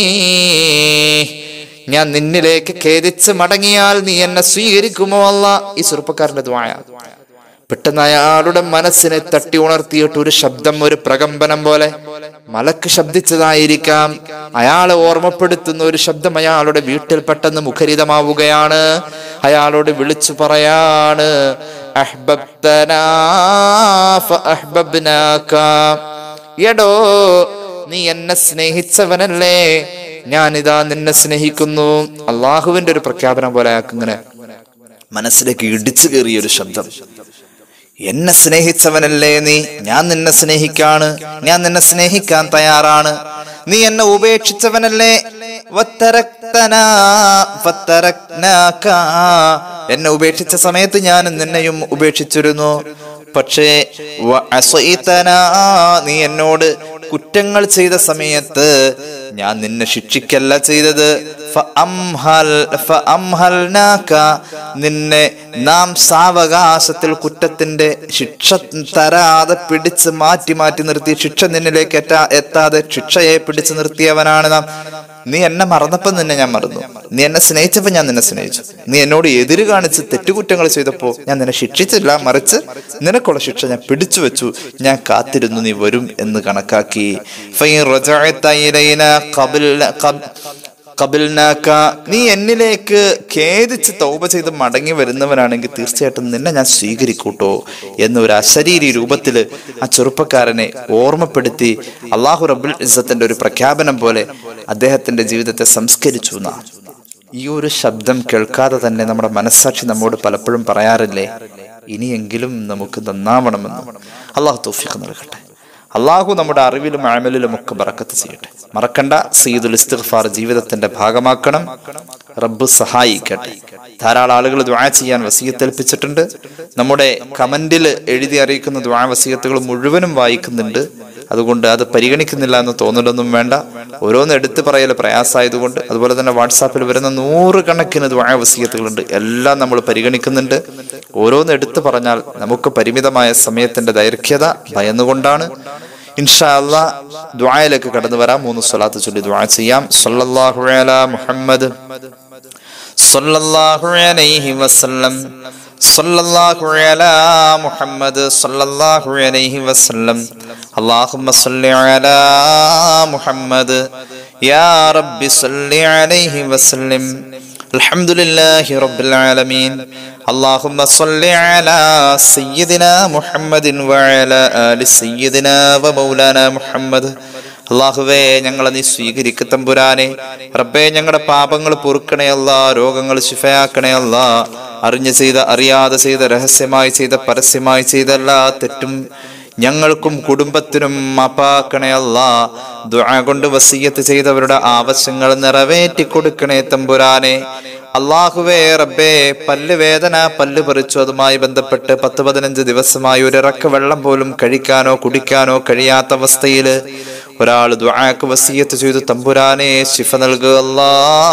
ഞാൻ നിന്നിലേക്ക് ഖേദിച്ച് മടങ്ങിയാൽ നീ എന്നെ സ്വീകരിക്കുമോ അല്ലാ? ഈ ചെറുപ്പക്കാരന്റെ ദുആയ. പെട്ടെന്ന് അയാളുടെ മനസ്സിനെ തട്ടി ഉണർത്തിയിട്ട് ഒരു ശബ്ദം, ഒരു പ്രകമ്പനം പോലെ. മലക്ക് ശബ്ദിച്ചതായിരിക്കാം. അയാളെ ഓർമ്മപ്പെടുത്തുന്ന ഒരു ശബ്ദം അയാളുടെ വീട്ടിൽ പെട്ടെന്ന് മുഖരിതമാവുകയാണ്. അയാളോട് വിളിച്ചു പറയാണ്, അഹ്ബബ്തനാ ഫഅഹ്ബബ്നാക. എടോ, നീ എന്നെ സ്നേഹിച്ചവനല്ലേ, ഞാനിതാ നിന്നെ സ്നേഹിക്കുന്നു. അള്ളാഹുവിന്റെ ഒരു പ്രഖ്യാപനം പോലെ അയാൾക്ക് ഇങ്ങനെ മനസ്സിലേക്ക് ഇടിച്ചു കയറിയ ഒരു ശബ്ദം. എന്നെ സ്നേഹിച്ചവനല്ലേ നീ, ഞാൻ നിന്നെ സ്നേഹിക്കാണ്, ഞാൻ നിന്നെ സ്നേഹിക്കാൻ തയ്യാറാണ്. നീ എന്നെ ഉപേക്ഷിച്ചവനല്ലേ, എന്നെ ഉപേക്ഷിച്ച സമയത്ത് ഞാൻ നിന്നെയും ഉപേക്ഷിച്ചിരുന്നു. പക്ഷേ നീ എന്നോട് കുറ്റങ്ങൾ ചെയ്ത സമയത്ത് ഞാൻ നിന്നെ ശിക്ഷിക്കല്ല ചെയ്തത്. നിന്നെ നാം സാവകാശത്തിൽ കുറ്റത്തിന്റെ ശിക്ഷ തരാതെ പിടിച്ച് മാറ്റി മാറ്റി നിർത്തി, ശിക്ഷ നിന്നിലേക്ക് എത്താ എത്താതെ ശിക്ഷയെ പിടിച്ചു നിർത്തിയവനാണ് നാം. നീ എന്നെ മറന്നപ്പോ നിന്നെ ഞാൻ മറന്നു, നീ എന്നെ സ്നേഹിച്ചപ്പോ ഞാൻ നിന്നെ സ്നേഹിച്ചു. നീ എന്നോട് എതിര് കാണിച്ച് തെറ്റുകുറ്റങ്ങൾ ചെയ്തപ്പോ ഞാൻ നിന്നെ ശിക്ഷിച്ചില്ല, മറിച്ച് നിനക്കുള്ള ശിക്ഷ ഞാൻ പിടിച്ചു വെച്ചു, ഞാൻ കാത്തിരുന്നു നീ വരും എന്ന് കണക്കാക്കി. നീ എന്നിലേക്ക് ഖേദിച്ച് തൗബ ചെയ്ത് മടങ്ങി വരുന്നവനാണെങ്കിൽ തീർച്ചയായിട്ടും നിന്നെ ഞാൻ സ്വീകരിക്കൂട്ടോ എന്നൊരു അശരീരി രൂപത്തില് ആ ചെറുപ്പക്കാരനെ ഓർമ്മപ്പെടുത്തി അള്ളാഹു റബ്ബുൽ ഇസ്സത്തിന്റെ ഒരു പ്രഖ്യാപനം പോലെ അദ്ദേഹത്തിന്റെ ജീവിതത്തെ സംസ്കരിച്ചു എന്നാണ്. ഈ ഒരു ശബ്ദം കേൾക്കാതെ തന്നെ നമ്മുടെ മനസ്സാക്ഷി നമ്മോട് പലപ്പോഴും പറയാറില്ലേ, ഇനിയെങ്കിലും നമുക്ക് നന്നാവണമെന്ന്. അള്ളാഹു തൗഫീഖ് നൽകട്ടെ. അള്ളാഹു നമ്മുടെ അറിവിലും അമലിലും ഒക്കെ ബറക്കത്ത് ചെയ്യട്ടെ. മറക്കണ്ട, സയ്യിദുൽ ഇസ്തിഗ്ഫാർ ജീവിതത്തിന്റെ ഭാഗമാക്കണം. റബ്ബ് സഹായിക്കട്ടെ. ധാരാളം ആളുകൾ ദുആ ചെയ്യാൻ വസിയത്ത് ഏൽപ്പിച്ചിട്ടുണ്ട്. നമ്മുടെ കമന്റിൽ എഴുതി അറിയിക്കുന്ന ദുആ വസിയത്തുകൾ മുഴുവനും വായിക്കുന്നുണ്ട്. അതുകൊണ്ട് അത് പരിഗണിക്കുന്നില്ല എന്ന് തോന്നലൊന്നും വേണ്ട. ഓരോന്ന് എടുത്തു പറയൽ പ്രയാസമായതുകൊണ്ട്, അതുപോലെ തന്നെ വാട്സാപ്പിൽ വരുന്ന നൂറുകണക്കിന് ദുആ വസിയത്തുകളുണ്ട്, എല്ലാം നമ്മൾ പരിഗണിക്കുന്നുണ്ട്. ഓരോന്ന് എടുത്തു പറഞ്ഞാൽ നമുക്ക് പരിമിതമായ സമയത്തിന്റെ ദൈർഘ്യത ഭയന്നുകൊണ്ടാണ്. ഇൻഷാ അല്ലാഹ് ദുആയിലേക്ക് കടന്നു വരാം. മൂന്ന് സ്വലാത്ത് ചൊല്ലി ദുആ ചെയ്യാം. സല്ലല്ലാഹു അലാ മുഹമ്മദ് സല്ലല്ലാഹു അലൈഹി വസല്ലം സല്ലല്ലാഹു അലാ മുഹമ്മദ് സല്ലല്ലാഹു അലൈഹി വസല്ലം. അല്ലാഹുമ്മ സല്ലി അലാ മുഹമ്മദ് യാ റബ്ബി സല്ലി അലൈഹി വസല്ലം. അൽഹംദുലില്ലാഹി റബ്ബിൽ ആലമീൻ. اللهم صل على سيدنا محمد وعلى آل سيدنا ومولانا محمد. അല്ലാഹുവേ, ഞങ്ങളെ നീ സ്വീകരിക്ക തമ്പുരാനെ. റബ്ബേ, ഞങ്ങളുടെ പാപങ്ങൾ പൊറുക്കണേ അല്ലാ, രോഗങ്ങൾ ശിഫയാക്കണേ അല്ലാ. അറിഞ്ഞു ചെയ്ത, അറിയാതെ ചെയ്ത, രഹസ്യമായി ചെയ്ത, പരസ്യമായി ചെയ്ത എല്ലാ തെറ്റും ഞങ്ങൾക്കും കുടുംബത്തിനും മാപ്പാക്കണേ അല്ലാ. ദുആ കൊണ്ട് വസിയത്ത് ചെയ്തവരുടെ ആവശ്യങ്ങൾ നിറവേറ്റി കൊടുക്കണേ തമ്പുരാനെ. അള്ളാഹുവേ റബ്ബേ, പല്ല് വേദന, പല്ല് പറിച്ചു, അതുമായി ബന്ധപ്പെട്ട് പത്ത് പതിനഞ്ച് ദിവസമായി ഒരിറക്ക വെള്ളം പോലും കഴിക്കാനോ കുടിക്കാനോ കഴിയാത്ത അവസ്ഥയിൽ ഒരാൾ ദുആക്ക് വസിയത്ത് ചെയ്തു, തമ്പുരാനെ ശിഫ നൽകുക അല്ലാ,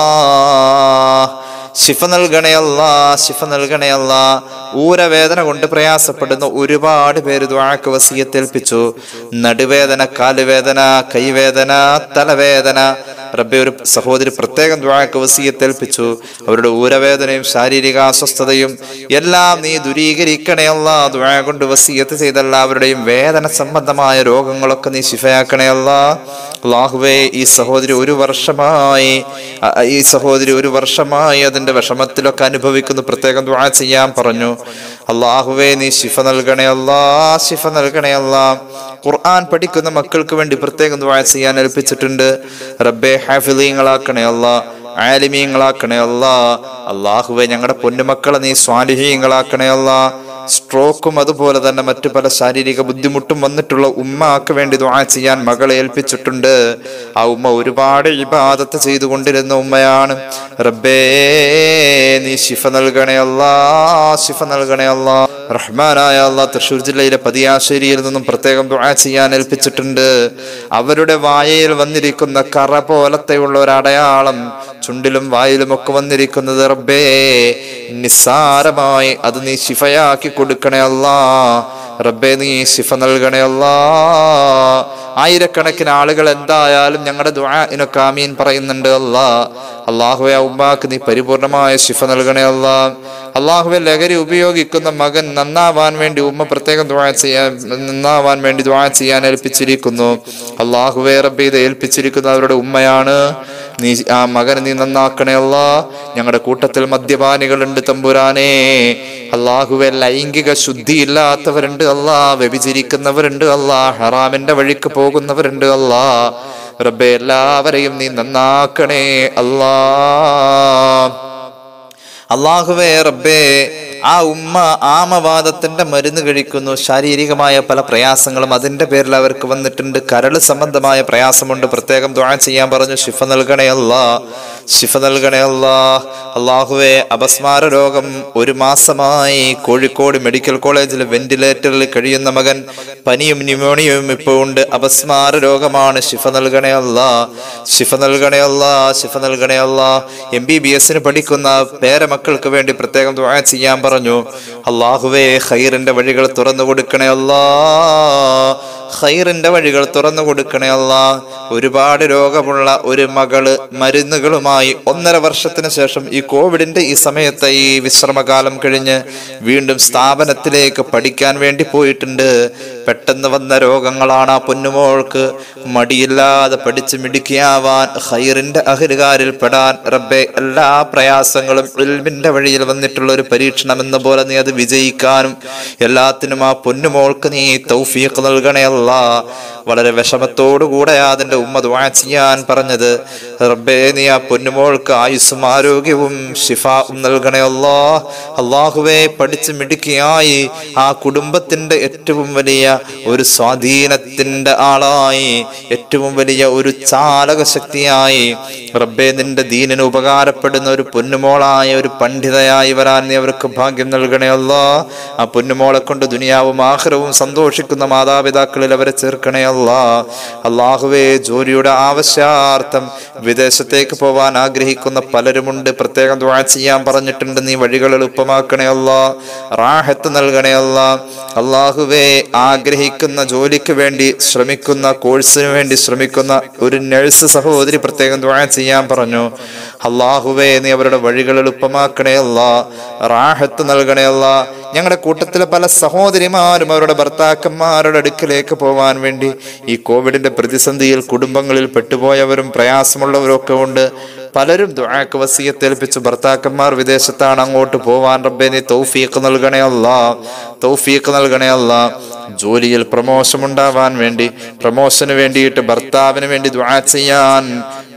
ശിഫ നൽകണേ അല്ലാ, ശിഫ നൽകണേ അല്ലാ. ഊരവേദന കൊണ്ട് പ്രയാസപ്പെടുന്ന ഒരുപാട് പേര് ദുആക്ക് വസിയത്തേൽപ്പിച്ചു. നടുവേദന, കാലുവേദന, കൈവേദന, തലവേദന. റബ്ബേ, ഒരു സഹോദരി പ്രത്യേകം ദുആക്ക് വസിയത്തേൽപ്പിച്ചു. അവരുടെ ഊരവേദനയും ശാരീരിക അസ്വസ്ഥതയും എല്ലാം നീ ദൂരീകരിക്കണേ അല്ലാ. ദുആ കൊണ്ട് വസിയത്ത് ചെയ്ത എല്ലാവരുടെയും വേദന സംബന്ധമായ രോഗങ്ങളൊക്കെ നീ ശിഫയാക്കണേ അല്ലാ. അല്ലാഹുവേ, ഈ സഹോദരി ഒരു വർഷമായി ഈ സഹോദരി ഒരു വർഷമായി അതിന്റെ വിഷമത്തിലൊക്കെ അനുഭവിക്കുന്നു. പ്രത്യേകം ദുആ ചെയ്യാൻ പറഞ്ഞു. അല്ലാഹുവേ, നീ ശിഫ നൽകണേ അല്ലാ, ശിഫ നൽകണേ അല്ലാ. ഖുർആൻ പഠിക്കുന്ന മക്കൾക്ക് വേണ്ടി പ്രത്യേകം ദുആ ചെയ്യാൻ ഏൽപ്പിച്ചിട്ടുണ്ട്. റബ്ബേ, ഹാഫിളീങ്ങളാക്കണേ അല്ലാ, ആലിമീങ്ങളാക്കണേ അല്ലാ. അല്ലാഹുവേ, ഞങ്ങളുടെ പൊന്നുമക്കളെ നീ സ്വാലിഹീങ്ങളാക്കണേ അല്ലാ. സ്ട്രോക്കും അതുപോലെ തന്നെ മറ്റു പല ശാരീരിക ബുദ്ധിമുട്ടും വന്നിട്ടുള്ള ഉമ്മക്ക് വേണ്ടി ദുആ ചെയ്യാൻ മകളെ ഏൽപ്പിച്ചിട്ടുണ്ട്. ആ ഉമ്മ ഒരുപാട് ഇബാദത്ത് ചെയ്തുകൊണ്ടിരുന്ന ഉമ്മയാണ്. റബ്ബേ, നീ ശിഫ നൽകണേ അല്ലാ, ശിഫ നൽകണേ അല്ലാ. റഹ്മാനായ അല്ലാഹ്, തൃശ്ശൂർ ജില്ലയിലെ പതിയാശ്ശേരിയിൽ നിന്നും പ്രത്യേകം ദുആ ചെയ്യാൻ ഏൽപ്പിച്ചിട്ടുണ്ട്. അവരുടെ വായയിൽ വന്നിരിക്കുന്ന കറ പോലത്തെയുള്ള ഒരു അടയാളം ചുണ്ടിലും വായിലും ഒക്കെ വന്നിരിക്കുന്നത് റബ്ബേ, നിസ്സാരമായി അത് നീ ശിഫയാക്കി കൊടുക്കണേ അല്ലാ. റബ്ബേ, നീ ശിഫ നൽകണേ അല്ലാ. ആയിരക്കണക്കിന് ആളുകൾ എന്തായാലും ഞങ്ങളുടെ ദുആഇനൊക്കെ ആമീൻ പറയുന്നുണ്ട് അല്ലാ. അല്ലാഹുവേ, ഉമ്മാക്ക് നീ പരിപൂർണമായ ശിഫ നൽകണേ അല്ലാ. അല്ലാഹുവേ, ലഹരി ഉപയോഗിക്കുന്ന മകൻ നന്നാവാൻ വേണ്ടി ഉമ്മ പ്രത്യേകം ദുആ ചെയ്യാൻ നന്നാവാൻ വേണ്ടി ദുആ ചെയ്യാൻ ഏൽപ്പിച്ചിരിക്കുന്നു. അല്ലാഹുവേ റബ്ബേ, ഇത് ഏൽപ്പിച്ചിരിക്കുന്ന അവരുടെ ഉമ്മയാണ്. നീ ആ മകനെ നീ നന്നാക്കണേ അല്ലാ. ഞങ്ങളുടെ കൂട്ടത്തിൽ മദ്യപാനികളുണ്ട് തമ്പുരാനെ. അല്ലാഹുവേ, ലൈംഗിക ശുദ്ധി ഇല്ലാത്തവരുണ്ട് അല്ലാ, വ്യഭിചരിക്കുന്നവരുണ്ട് അല്ലാ, ഹറാമിന്റെ വഴിക്ക് പോകുന്നവരുണ്ട് അല്ലാ. റബ്ബേ, എല്ലാവരെയും നീ നന്നാക്കണേ അല്ലാ. അല്ലാഹുവേ റബ്ബേ, ആ ഉമ്മ ആമവാദത്തിന്റെ മരുന്ന് കഴിക്കുന്നു. ശാരീരികമായ പല പ്രയാസങ്ങളും അതിന്റെ പേരിൽ അവർക്ക് വന്നിട്ടുണ്ട്. കരള് സംബന്ധമായ പ്രയാസമുണ്ട്. പ്രത്യേകം ദുആ ചെയ്യാൻ പറഞ്ഞു. ശിഫ നൽകണേ അല്ലാ, ശിഫ നൽകണേ അല്ലാ. അല്ലാഹുവേ, അപസ്മാര രോഗം ഒരു മാസമായി കോഴിക്കോട് മെഡിക്കൽ കോളേജിൽ വെന്റിലേറ്ററിൽ കഴിയുന്ന മകൻ, പനിയും ന്യൂമോണിയയും ഇപ്പോൾ ഉണ്ട്. അപസ്മാര രോഗമാണ്. ശിഫ നൽകണേ അല്ലാ, ശിഫ നൽകണേ അല്ലാ, ശിഫ നൽകണേ അല്ലാ. എം ബി ബി എസിന് പഠിക്കുന്ന പേരമക്കൾക്ക് വേണ്ടി പ്രത്യേകം ദുആ ചെയ്യാൻ പറഞ്ഞു. അല്ലാഹുവേ, ഖൈറിന്റെ വഴികൾ തുറന്നു കൊടുക്കണേ അല്ലാ, ഖൈറിന്റെ വഴികൾ തുറന്നു കൊടുക്കണേ അല്ലാ. ഒരുപാട് രോഗമുള്ള ഒരു മകള് മരുന്നുകളുമായി ഒന്നര വർഷത്തിന് ശേഷം ഈ കോവിഡിന്റെ ഈ സമയത്ത് ഈ വിശ്രമകാലം കഴിഞ്ഞ് വീണ്ടും സ്ഥാപനത്തിലേക്ക് പഠിക്കാൻ വേണ്ടി പോയിട്ടുണ്ട്. പെട്ടെന്ന് വന്ന രോഗങ്ങളാണ് ആ പൊന്നുമോൾക്ക്. മടിയില്ലാതെ പഠിച്ച് മിടുക്കിയാവാൻ, ഖൈറിന്റെ അഹ്ലുകാരിൽ പെടാൻ റബ്ബേ, എല്ലാ പ്രയാസങ്ങളും ഇൽമിന്റെ വഴിയിൽ വന്നിട്ടുള്ള ഒരു പരീക്ഷണം എന്ന പോലെ നീ അത് വിജയിക്കാനും എല്ലാത്തിനും ആ പൊന്നുമോൾക്ക് നീ തൗഫീഖ് നൽകണേ അല്ലാ. വളരെ വിഷമത്തോടുകൂടെ അതിന്റെ ഉമ്മ ദുആ ചെയ്യാൻ പറഞ്ഞത്. റബ്ബേ, നീ ആ പൊന്നുമോൾക്ക് ആയുസ്സും ആരോഗ്യവും ശിഫാഉം നൽകണേ അല്ലാ. അല്ലാഹുവേ, പഠിച്ച് മിടുക്കിയായി ആ കുടുംബത്തിന്റെ ഏറ്റവും വലിയ ഒരു സ്വാധീനത്തിന്റെ ആളായി, ഏറ്റവും വലിയ ഒരു ചാലക ശക്തിയായി റബ്ബേ, നിന്റെ ദീനിന് ഉപകാരപ്പെടുന്ന ഒരു പൊന്നുമോളായ ഒരു പണ്ഡിതയായി വരാൻ നീ അവർക്ക് ഭാഗ്യം നൽകണേ അല്ലാ. ആ പൊന്നുമോളെ കൊണ്ട് ദുനിയാവും ആഖിറവും സന്തോഷിക്കുന്ന മാതാപിതാക്കളിൽ അവരെ ചേർക്കണേ അല്ലാ. അല്ലാഹുവേ, ജോലിയുടെ ആവശ്യാർത്ഥം വിദേശത്തേക്ക് പോവാൻ ആഗ്രഹിക്കുന്ന പലരുമുണ്ട്. പ്രത്യേകം ദുആ ചെയ്യാൻ പറഞ്ഞിട്ടുണ്ട്. നീ വഴികൾ എളുപ്പമാക്കണേ അല്ലാ, റാഹത്ത് നൽകണേ അല്ലാ. അല്ലാഹുവേ, ആഗ്രഹിക്കുന്ന ജോലിക്ക് വേണ്ടി ശ്രമിക്കുന്ന, കോഴ്സിന് വേണ്ടി ശ്രമിക്കുന്ന ഒരു നഴ്സ് സഹോദരി പ്രത്യേകം ദുആ ചെയ്യാൻ പറഞ്ഞു. അല്ലാഹുവേ, നീ അവരുടെ വഴികൾ എളുപ്പമാക്കണേ അല്ലാ, റാഹത്ത് നൽകണേ അല്ലാ. ഞങ്ങളുടെ കൂട്ടത്തിലെ പല സഹോദരിമാരും അവരുടെ ഭർത്താക്കന്മാരുടെ അടുക്കിലേക്ക് പോവാൻ വേണ്ടി ഈ കോവിഡിന്റെ പ്രതിസന്ധിയിൽ കുടുംബങ്ങളിൽ പെട്ടുപോയവരും പ്രയാസമുള്ളവരും ഒക്കെ ഉണ്ട്. പലരും ദുആക്ക് വസിയത്ത് ഏൽപ്പിച്ചു. ഭർത്താക്കന്മാർ വിദേശത്താണ്, അങ്ങോട്ട് പോവാൻ റബ്ബേ നീ തൗഫീഖ് നൽകണേ അല്ലാ, തൗഫീഖ് നൽകണേ അല്ലാ. ജോലിയിൽ പ്രമോഷൻ ഉണ്ടാവാൻ വേണ്ടി, പ്രമോഷന് വേണ്ടിയിട്ട് ഭർത്താവിന് വേണ്ടി ദുആ ചെയ്യാൻ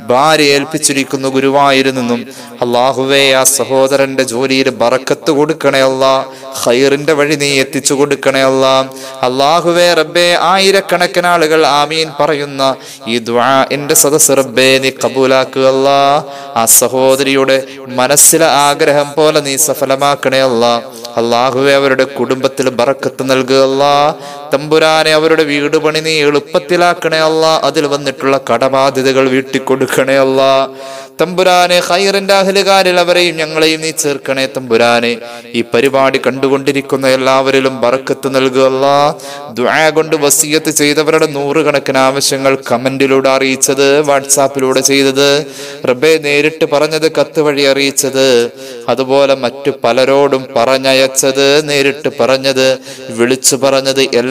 ഭാര്യ ഏൽപ്പിച്ചിരിക്കുന്നു ഗുരുവായൂരിൽ. അള്ളാഹുവേ ആ സഹോദരന്റെ ജോലിയിൽ ബറക്കത്ത് കൊടുക്കണേ അല്ലാ, ഖൈറിന്റെ വഴി നീ എത്തിച്ചു കൊടുക്കണേ അല്ലാ. അള്ളാഹുവേ റബ്ബേ, ആയിരക്കണക്കിന് ആളുകൾ ആമീൻ പറയുന്ന ഈ ദുആ എന്റെ സദസ്സ് റബ്ബേ നീ കബൂലാക്കുക അല്ലാ. ആ സഹോദരിയുടെ മനസ്സിലെ ആഗ്രഹം പോലെ നീ സഫലമാക്കണേ അല്ലാ. അള്ളാഹുവേ അവരുടെ കുടുംബത്തിൽ ബറക്കത്ത് നൽകുക അല്ലാ. തമ്പുരാനെ അവരുടെ വീട് പണി നീ എളുപ്പത്തിലാക്കണേ അല്ലാ. അതിൽ വന്നിട്ടുള്ള കടബാധ്യതകൾ വീട്ടിക്കൊടുക്കണേ അല്ലാ. തമ്പുരാനെ ഖൈറിന്റെ അഹ്ലുകാരിൽ അവരെയും ഞങ്ങളെയും നീ ചേർക്കണേ തമ്പുരാനെ. ഈ പരിപാടി കണ്ടുകൊണ്ടിരിക്കുന്ന എല്ലാവരിലും ബറക്കത്ത് നൽകുക അല്ലാ. ദുആ കൊണ്ട് വസിയത്ത് ചെയ്തവരുടെ നൂറുകണക്കിന് ആവശ്യങ്ങൾ കമന്റിലൂടെ അറിയിച്ചത്, വാട്സാപ്പിലൂടെ ചെയ്തത്, റബ്ബേ നേരിട്ട് പറഞ്ഞത്, കത്ത് വഴി അറിയിച്ചത്, അതുപോലെ മറ്റു പലരോടും പറഞ്ഞയച്ചത്, നേരിട്ട് പറഞ്ഞത്, വിളിച്ചു പറഞ്ഞത് എല്ലാം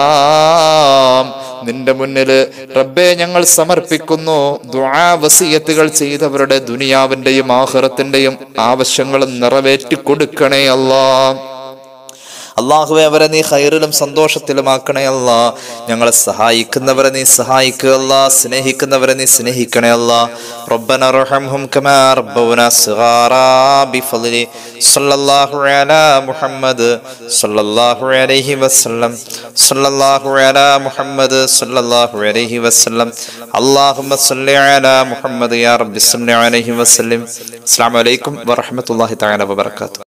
നിന്റെ മുന്നിൽ റബ്ബേ ഞങ്ങൾ സമർപ്പിക്കുന്നു. ദുആ വസിയത്തുകൾ ചെയ്തവരുടെ ദുനിയാവിന്റെയും ആഖിറത്തിന്റെയും ആവശ്യങ്ങൾ നിറവേറ്റി കൊടുക്കണേ അല്ലാ. അള്ളാഹുവേ അവരെ നീ ഖൈറിലും സന്തോഷത്തിലുമാക്കണേ അല്ലാ. ഞങ്ങളെ സഹായിക്കുന്നവരെ നീ സഹായിക്കുക അല്ലാ, സ്നേഹിക്കുന്നവരെ നീ സ്നേഹിക്കണേ അല്ലാ. റബ്ബന റഹംഹും കമാ റബ്ബൗനാ സിഗാറാ ബിഫദ്ലി സല്ലല്ലാഹു അലാ മുഹമ്മദ് സല്ലല്ലാഹു അലൈഹി വസല്ലം സല്ലല്ലാഹു അലാ മുഹമ്മദ് സല്ലല്ലാഹു അലൈഹി വസല്ലം. അല്ലാഹുമ്മ സല്ലി അലാ മുഹമ്മദ് യാ റബ്ബി സല്ലി അലൈഹി വസല്ലം. അസ്സലാമു അലൈക്കും വറഹ്മത്തുള്ളാഹി തആല വബറകാതുഹു.